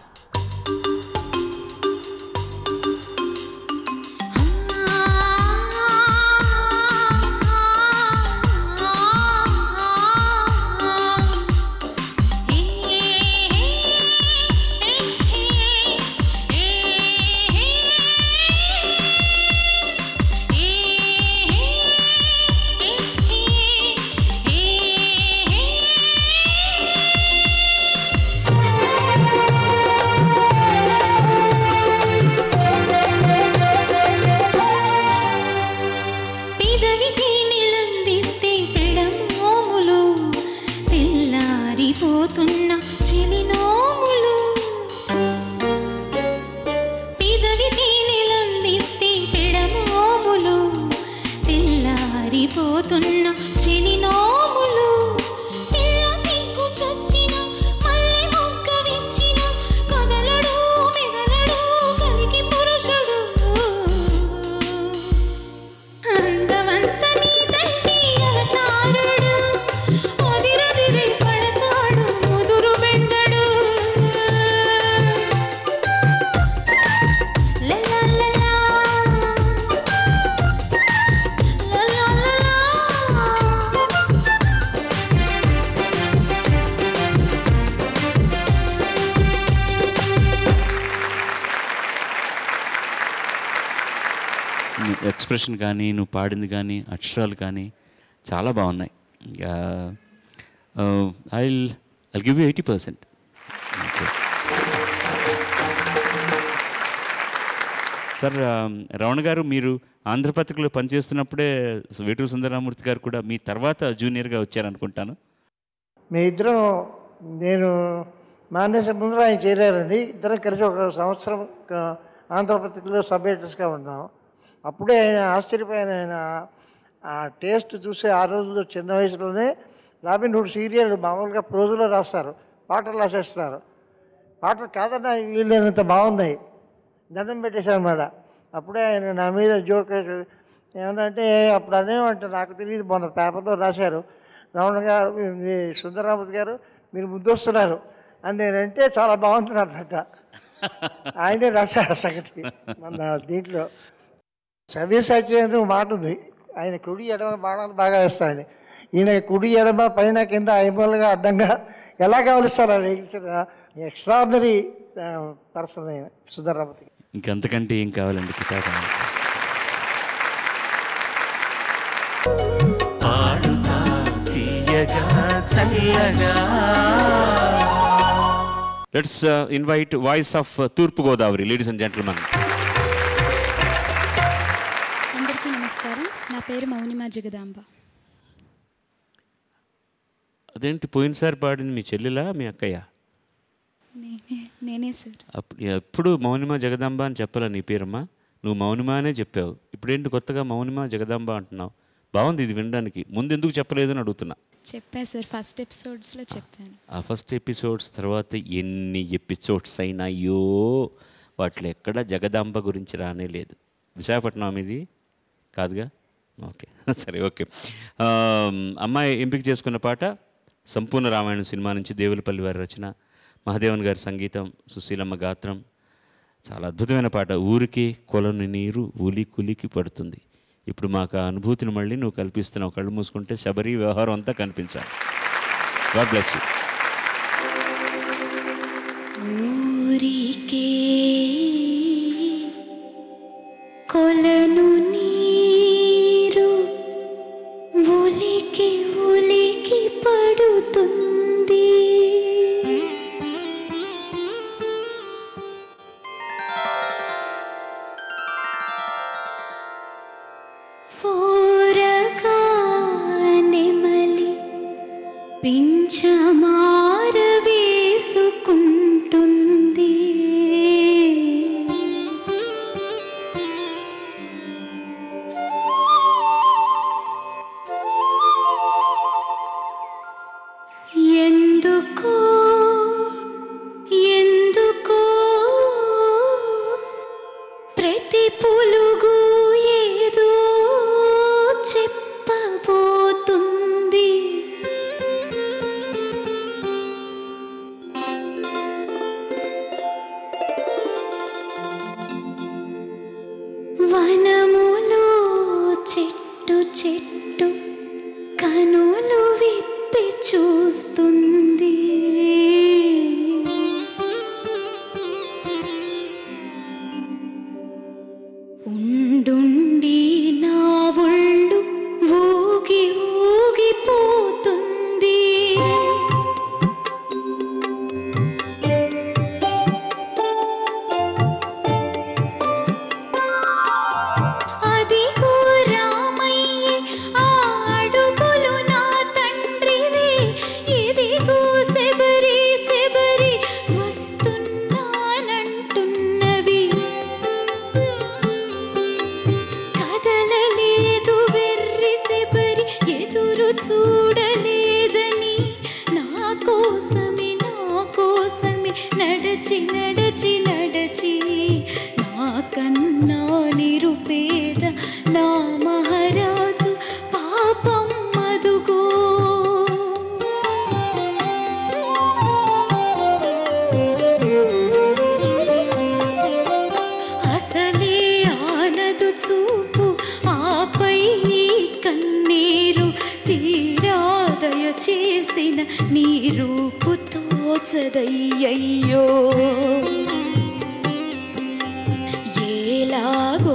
ఎక్స్ప్రెషన్ కానీ నువ్వు పాడింది కానీ అక్షరాలు కానీ చాలా బాగున్నాయి. I I'll give you eighty percent. Sir Ramana గారు, మీరు ఆంధ్రపత్రికలో పనిచేస్తున్నప్పుడే వేటూరు సుందరరామూర్తి గారు కూడా మీ తర్వాత జూనియర్గా వచ్చారనుకుంటాను. మీ ఇద్దరం నేను మానేసే ముందు ఆయన చేరారండి. ఇద్దరం కలిసి ఒక సంవత్సరం ఆంధ్రపత్రికలో సబ్ ఎడిటర్స్గా ఉన్నాం. అప్పుడే ఆయన ఆశ్చర్యపోయిన ఆయన ఆ టేస్ట్ చూసి ఆ రోజుల్లో చిన్న వయసులోనే రాబిన్ హుడ్ సీరియల్ మామూలుగా ప్రోజులో రాస్తారు, పాటలు రాసేస్తున్నారు. పాటలు కాదన్నా వీళ్ళైనంత బాగున్నాయి, దండం పెట్టేశారన్నమాట. అప్పుడే ఆయన నా మీద జోక్ ఏమన్నంటే అప్పుడు అనేమంటే నాకు తెలియదు, మొన్న పేపర్లో రాశారు రమణ గారు సుందరరామూర్తి గారు మీరు ముద్దొస్తున్నారు అని నేనంటే చాలా బాగుంటుంది అన్నమాట. ఆయనే రాశారు సంగతి మన దీంట్లో. సవ్యసాచి అని మాట ఉంది, ఆయన కుడి ఎడమ బాణాలు బాగా వేస్తాయని. ఈయన కుడి ఎడమ పైన కింద ఐమూలుగా అడ్డంగా ఎలా కావలిస్తారు అని ఎక్స్ట్రాడినరీ పర్సన్ ఆయన సుందరరామూర్తి. ఇంకంతకంటే ఏం కావాలండి కితాబ్. లెట్స్ ఇన్వైట్ వాయిస్ ఆఫ్ తూర్పు గోదావరి, లేడీస్ అండ్ జెంటిల్మెన్. అందరికీ నమస్కారం, నా పేరు మౌనిమా జగదాంబ. అదేంటి పోయినసారి పాడింది మీ చెల్లెలా మీ అక్కయ్య? నేనే నేనే సార్. ఎప్పుడు మౌనిమా జగదాంబ అని చెప్పాలా నీ పేరమ్మా? నువ్వు మౌనిమానే చెప్పావు, ఇప్పుడేంటి కొత్తగా మౌనిమా జగదాంబ అంటున్నావు? బాగుంది ఇది వినడానికి. ముందు ఎందుకు చెప్పలేదని అడుగుతున్నా. చెప్పా సార్, ఫస్ట్ ఎపిసోడ్స్లో చెప్పాను. ఆ ఫస్ట్ ఎపిసోడ్స్ తర్వాత ఎన్ని ఎపిసోడ్స్ అయినాయో వాటిలో ఎక్కడ జగదాంబ గురించి రానే లేదు. విశాఖపట్నం ఇది కాదుగా? ఓకే సరే ఓకే. అమ్మాయి ఎంపిక చేసుకున్న పాట సంపూర్ణ రామాయణం సినిమా నుంచి దేవులపల్లి వారి రచన, మహాదేవన్ గారి సంగీతం, సుశీలమ్మ గాత్రం. చాలా అద్భుతమైన పాట. ఊరికే కొలను నీరు ఉలి కులికి పడుతుంది. ఇప్పుడు మాకు ఆ అనుభూతిని మళ్ళీ నువ్వు కల్పిస్తున్నావు. కళ్ళు మూసుకుంటే శబరి వ్యవహారం అంతా కనిపించాలి. God bless you. ఊరికే కొలను నీరు ఉలికి ఉలికి పడుతుంది. పోరగా నెమలి పింఛమార వేసుకుంటుంది. ఎందుకో ఎందుకో ప్రతి పులుగు ఏదో చెప్పబోతుంది. వనములో చెట్టు చెట్టు కనులు విప్పి చూస్తుంది. ఉండుండి నా ఒళ్ళు ఊగి ఊగిపోతుంది. అదిగో రామయ్య ఆ అడుగులు నా తండ్రివి, ఇదిగో శబరి శబరి వస్తున్నానంటున్నవి. కదలలేదు వెర్రి శబరి ఎదురు చూడలేదని, నా కోసమే నా కోసమే నడచి నడచి నడచి నా కన్నా నిరుపేద నా మహారాజు పాపం మదుగో. అసలే ఆనదు చూపు ఆపై కన్నీరు తీరాదయ చేసిన నీ రూపు తోచదయ్యయ్యో. ఏలాగో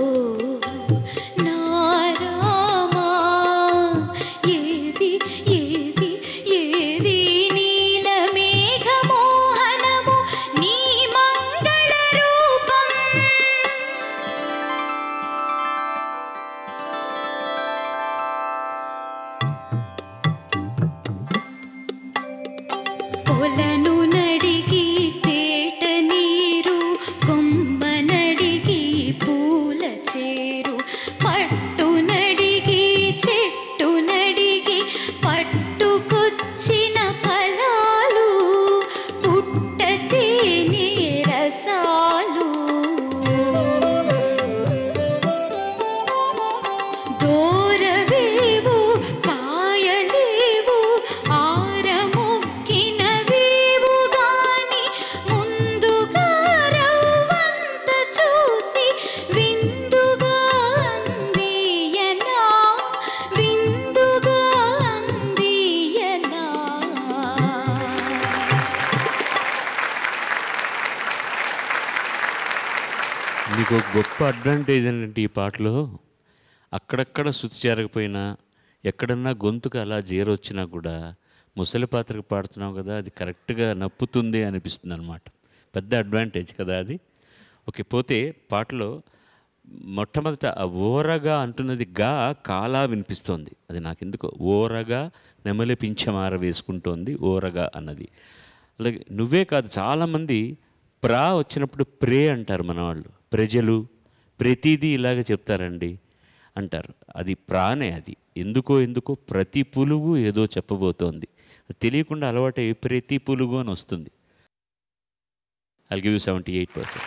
నా రామా ఏది ఏది ఏది నీల మేఘమోహనము నీ మంగళ రూపం. కొలను నడిగి తేట నీరు, కొమ్మ నడిగి పూల చేరు, పట్టు నడిగి చెట్టు నడిగి పట్టుకొచ్చిన ఫలాలు, పుట్ట తేనె రసాలు. దూరవేవు కాయలేవు ఆరముక్కినవేవు గాని, ముందుగా రవ్వంత చూసి విందుగా అందియనా విందుగా అందియనా. నీకు ఒక గొప్ప అడ్వాంటేజ్ ఏంటంటే ఈ పాటలో అక్కడక్కడ శృతి చేరకపోయినా, ఎక్కడన్నా గొంతుకు అలా జీరొచ్చినా కూడా ముసలి పాత్రకు పాడుతున్నావు కదా, అది కరెక్ట్గా నప్పుతుంది అనిపిస్తుంది అనమాట. పెద్ద అడ్వాంటేజ్ కదా అది. ఓకే, పోతే పాటలో మొట్టమొదట ఆ ఓరగా అంటున్నది గా కాలా వినిపిస్తోంది. అది నాకెందుకో ఓరగా నెమలి పింఛమార వేసుకుంటోంది ఓరగా అన్నది. అలాగే నువ్వే కాదు చాలామంది ప్రా వచ్చినప్పుడు ప్రే అంటారు మన వాళ్ళు. ప్రజలు, ప్రతిదీ ఇలాగ చెప్తారండి అంటారు. అది ప్రాణే. అది ఎందుకో ఎందుకో ప్రతి పులుగు ఏదో చెప్పబోతోంది, తెలియకుండా అలవాటు ప్రతి పులుగు అని వస్తుంది. I'll give you seventy eight percent.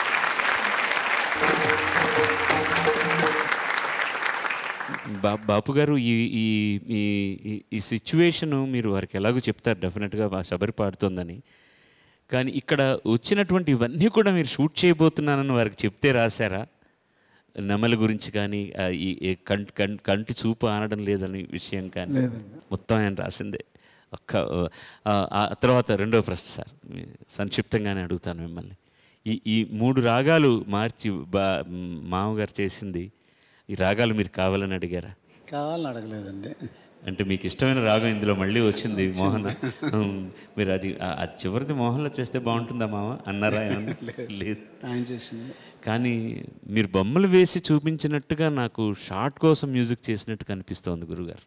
బా బాపు గారు ఈ ఈ ఈ సిచ్యువేషను మీరు వారికి ఎలాగో చెప్తారు డెఫినెట్గా శబరి పాడుతోందని, కానీ ఇక్కడ వచ్చినటువంటి ఇవన్నీ కూడా మీరు షూట్ చేయబోతున్నానని వారికి చెప్తే రాశారా? నెమలి గురించి కానీ ఈ కంటి కంటి కంటి చూపు ఆనడం లేదని విషయం కానీ మొత్తం ఆయన రాసిందే. ఒక్క ఆ తర్వాత రెండో ప్రశ్న సార్, సంక్షిప్తంగానే అడుగుతాను మిమ్మల్ని. ఈ ఈ మూడు రాగాలు మార్చి బా మామగారు చేసింది, ఈ రాగాలు మీరు కావాలని అడిగారా? కావాలని అడగలేదండి. అంటే మీకు ఇష్టమైన రాగం ఇందులో మళ్ళీ వచ్చింది మోహన్, మీరు అది అది చివరిది మోహన్లో చేస్తే బాగుంటుందా మామ అన్నారా? లేదు, ఆయన చేసింది. కానీ మీరు బొమ్మలు వేసి చూపించినట్టుగా నాకు షార్ట్ కోసం మ్యూజిక్ చేసినట్టు కనిపిస్తోంది గురుగారు.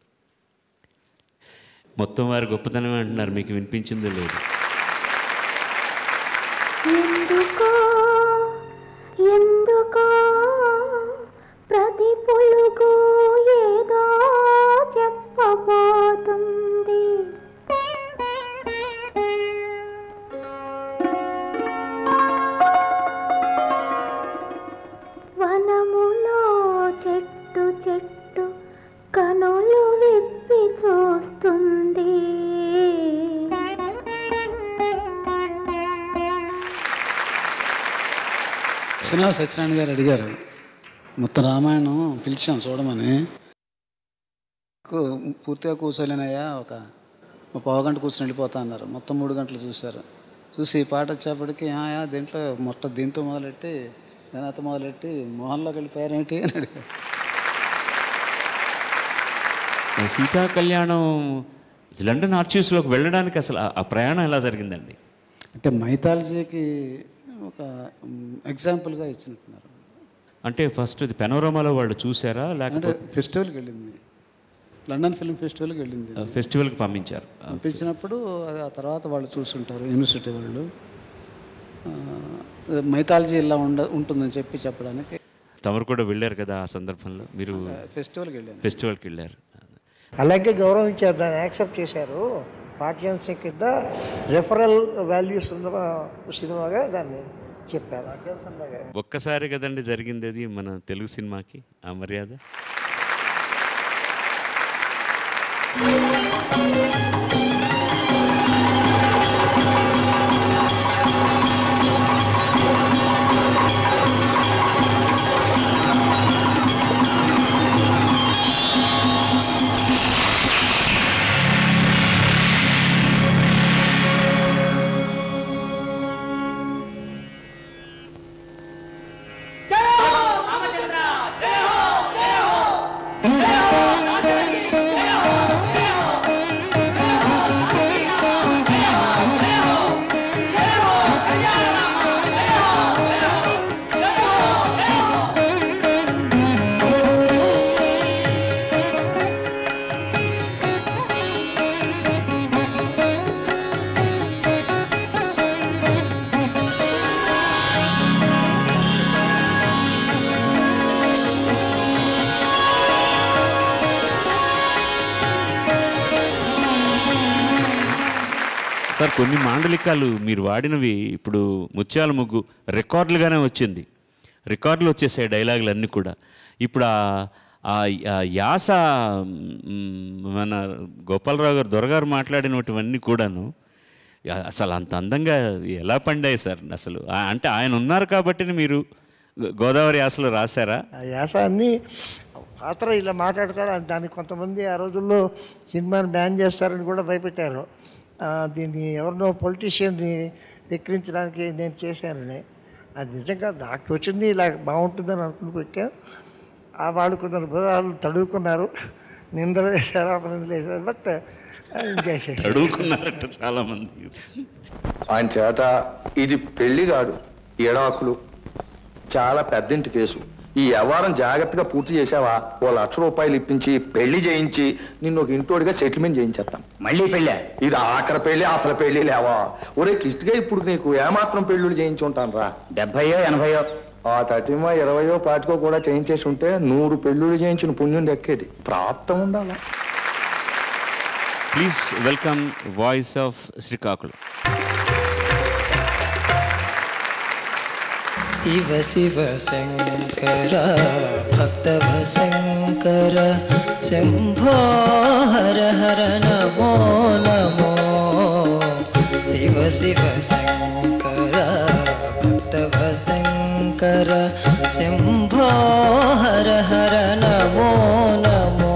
మొత్తం వారి గొప్పతనమే అంటున్నారు, మీకు వినిపించిందో లేదు? ఎందుకో ఎందుకో ప్రతి పులుగు ఏదో చెప్పబోతుంది. వనములో చెట్టు చెట్టు కనులు విప్పి చూస్తుంది. శ్రీనివాస సత్యనారాయణ గారు అడిగారు, మొత్తం రామాయణం పిలిచాం చూడమని. పూర్తిగా కూర్చోలేనయ్యా, ఒక పావు గంట కూర్చొని వెళ్ళిపోతా అన్నారు. మొత్తం మూడు గంటలు చూశారు. చూసి ఈ పాట వచ్చేప్పటికి ఆయా దీంట్లో మొత్తం దీంతో మొదలెట్టి దానితో మొదలెట్టి మోహన్లోకి వెళ్ళిపోయారేంటి అని అడిగారు. సీతా కళ్యాణం లండన్ ఆర్చివ్స్లోకి వెళ్ళడానికి అసలు ఆ ప్రయాణం ఎలా జరిగిందండి? అంటే మైథాలజీకి ఒక ఎగ్జాంపుల్గా ఇచ్చినట్టున్నారు. అంటే ఫస్ట్ ఇది పెనోరమాలో వాళ్ళు చూసారా లేకపోతే ఫెస్టివల్కి వెళ్ళింది, లండన్ ఫిల్మ్ ఫెస్టివల్కి వెళ్ళింది. ఫెస్టివల్కి పంపించారు. పంపించినప్పుడు అది ఆ తర్వాత వాళ్ళు చూస్తుంటారు యూనివర్సిటీ వాళ్ళు, మైథాలజీ ఇలా ఉండ ఉంటుందని చెప్పి చెప్పడానికి. తమరు కూడా వెళ్ళారు కదా ఆ సందర్భంలో? మీరు ఫెస్టివల్కి వెళ్ళారు. ఫెస్టివల్కి వెళ్ళారు. అలాగే గౌరవించారు, దాన్ని యాక్సెప్ట్ చేశారు. పాఠ్యాంశం కింద రెఫరల్ వాల్యూస్ ఉన్న సినిమాగా దాన్ని చెప్పారు. ఒక్కసారి కదండి జరిగింది అది మన తెలుగు సినిమాకి ఆ మర్యాద. సార్ కొన్ని మాండలికాలు మీరు వాడినవి ఇప్పుడు ముత్యాల ముగ్గు రికార్డులుగానే వచ్చింది, రికార్డులు వచ్చేసాయి డైలాగులు అన్నీ కూడా. ఇప్పుడు ఆ యాస మన గోపాలరావు గారు దొరగారు మాట్లాడినటువన్నీ కూడాను అసలు అంత అందంగా ఎలా పండాయి సార్ అసలు? అంటే ఆయన ఉన్నారు కాబట్టి మీరు గోదావరి యాసలో రాశారా? ఆ యాస అన్నీ పాత్ర ఇలా మాట్లాడతాడు. దానికి కొంతమంది ఆ రోజుల్లో సినిమాని బ్యాన్ చేస్తారని కూడా భయపెట్టారు. దీన్ని ఎవరినో పొలిటీషియన్ని వెక్కిరించడానికి నేను చేశానని. అది నిజంగా నాకు వచ్చింది ఇలా బాగుంటుందని అనుకుని పెట్టాను. ఆ వాళ్ళు కొందరు బుధాలు తడువుకున్నారు, నిందలు వేశారు, అపనిందలు వేశారు, బట్ ఎంజాయ్ చేశారు. తడువుకున్నారట చాలామంది. ఆయన చేత ఇది పెళ్లి కాదు, ఎడాకులు, చాలా పెద్దింటి కేసు. ఈ వ్యవహారం జాగ్రత్తగా పూర్తి చేసావా ఓ లక్ష రూపాయలు ఇప్పించి పెళ్లి చేయించి నిన్ను ఒక ఇంటోడిగా సెటిల్మెంట్ చేయించేస్తాం. మళ్ళీ పెళ్ళా? ఇది ఆఖరి పెళ్లి, అసలు పెళ్లి లేవా? ఒరే కిష్టిగా ఇప్పుడు నీకు ఏమాత్రం పెళ్ళిళ్ళు చేయించి ఉంటాను రా. డెబ్బయో ఎనభయో ఆ తటిమ ఇరవయో పాటికో కూడా చేయించేసి ఉంటే నూరు పెళ్ళిళ్ళు చేయించిన పుణ్యం దక్కేది. ప్రాప్తం ఉండాలా. Please welcome voice of Srikakulam. Shiva Shiva Shankara భక్తవ శంకర శంభో హర హర నమో నమో. శివ శివ శంకర భక్తవ శంకర శంభో హర హర నమో నమో.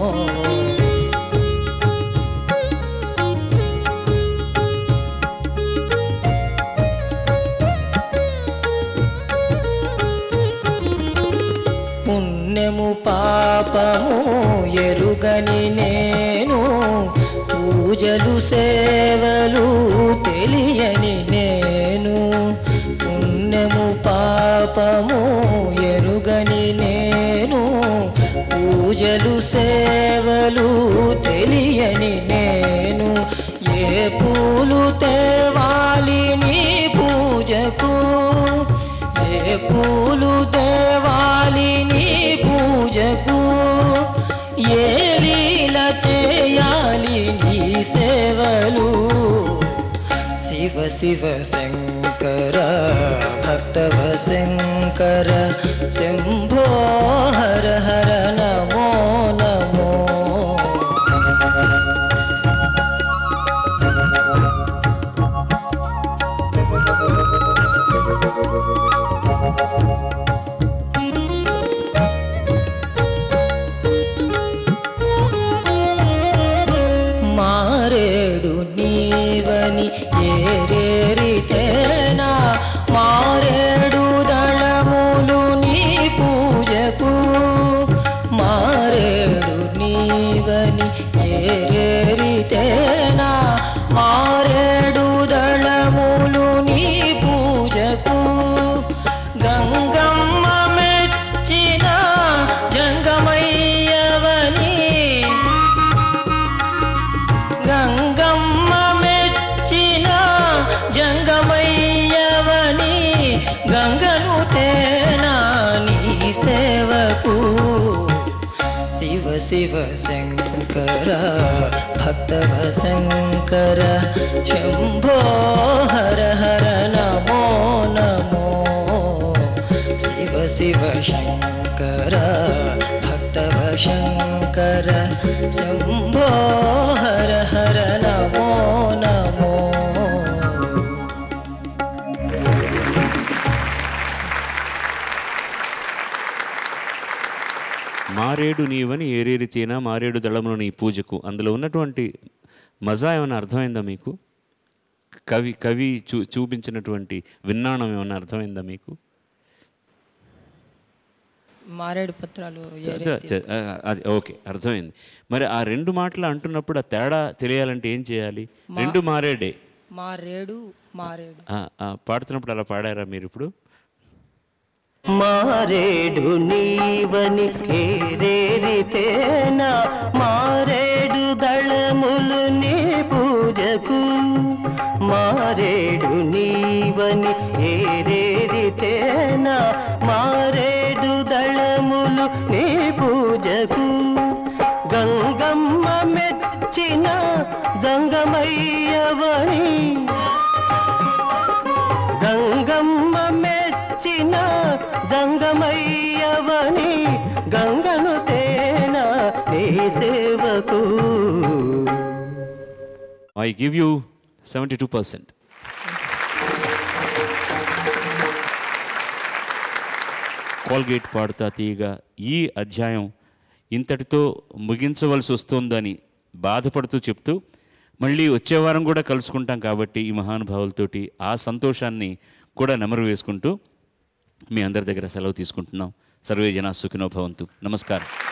పుణ్యము పాపము ఎరుగని నేను, పూజలు సేవలు తెలియని నేను. పుణ్యము పాపము ఎరుగని నేను, పూజలు సేవలు తెలియని నేను. ఏ పూలు తేవాలి నీ పూజకు, ఏ పూలు తేవాలి నీ పూజకు, ఏ లీల చేయాలి నీ సేవలు. శివ శివ శంకర భక్తవ శంకర శంభో హర హర నమో నమో. మారేడు నీవని ఏరేరితేనా, మారేడు దళములు నీ పూజకు. మారేడు నీవని ఏరేరితేనా, మారేడు దళములు నీ పూజకు. గంగమ్మ మెచ్చిన జంగమయ్యవని, గంగమ్మ మెచ్చిన జంగమయ్యవని, గంగను తేనా నీ సేవకు. శివ శివ శంకర భక్తవ శంకర శంభో హర హర నమో నమో. శివ శివ శంకర భక్తవ శంకర శంభో హర హర నమో నమో. మారేడు నీవని ఏరేరి తేనా, మారేడు దళములు నీ పూజకు. అందులో ఉన్నటువంటి మజా ఏమైనా అర్థమైందా మీకు? కవి కవి చూ చూపించినటువంటి విన్నాణం ఏమైనా అర్థమైందా మీకు? మారేడు పత్రాలు అది ఓకే, అర్థమైంది. మరి ఆ రెండు మాటలు అంటున్నప్పుడు ఆ తేడా తెలియాలంటే ఏం చేయాలి? రెండు మారేడే, మారేడు మారేడు పాడుతున్నప్పుడు అలా పాడారా మీరు ఇప్పుడు? మారేడు నీవని ఏరేరితేనా, మారేడు దళములు నీ పూజకు. మారేడు నీవని ఏరేరితేనా, మారేడు దళములు నీ పూజకు. గంగమ్మ మెచ్చిన జంగమయ్యవని, గంగమ్మ మెచ్చిన జంగమయ్యవని, గంగను తేనా నీ సేవకు. I give you seventy two percent. Colgate Padutha Theeyaga ఈ అధ్యాయం ఇంతటితో ముగించవలసి వస్తుందని బాధపడుతూ చెప్తూ, మళ్ళీ వచ్చే వారం కూడా కలుసుకుంటాం కాబట్టి ఈ మహానుభావులతోటి ఆ సంతోషాన్ని కూడా నెమరు వేసుకుంటూ మీ అందరి దగ్గర సెలవు తీసుకుంటున్నాం. సర్వే జనా సుఖినో భవంతు. నమస్కారం.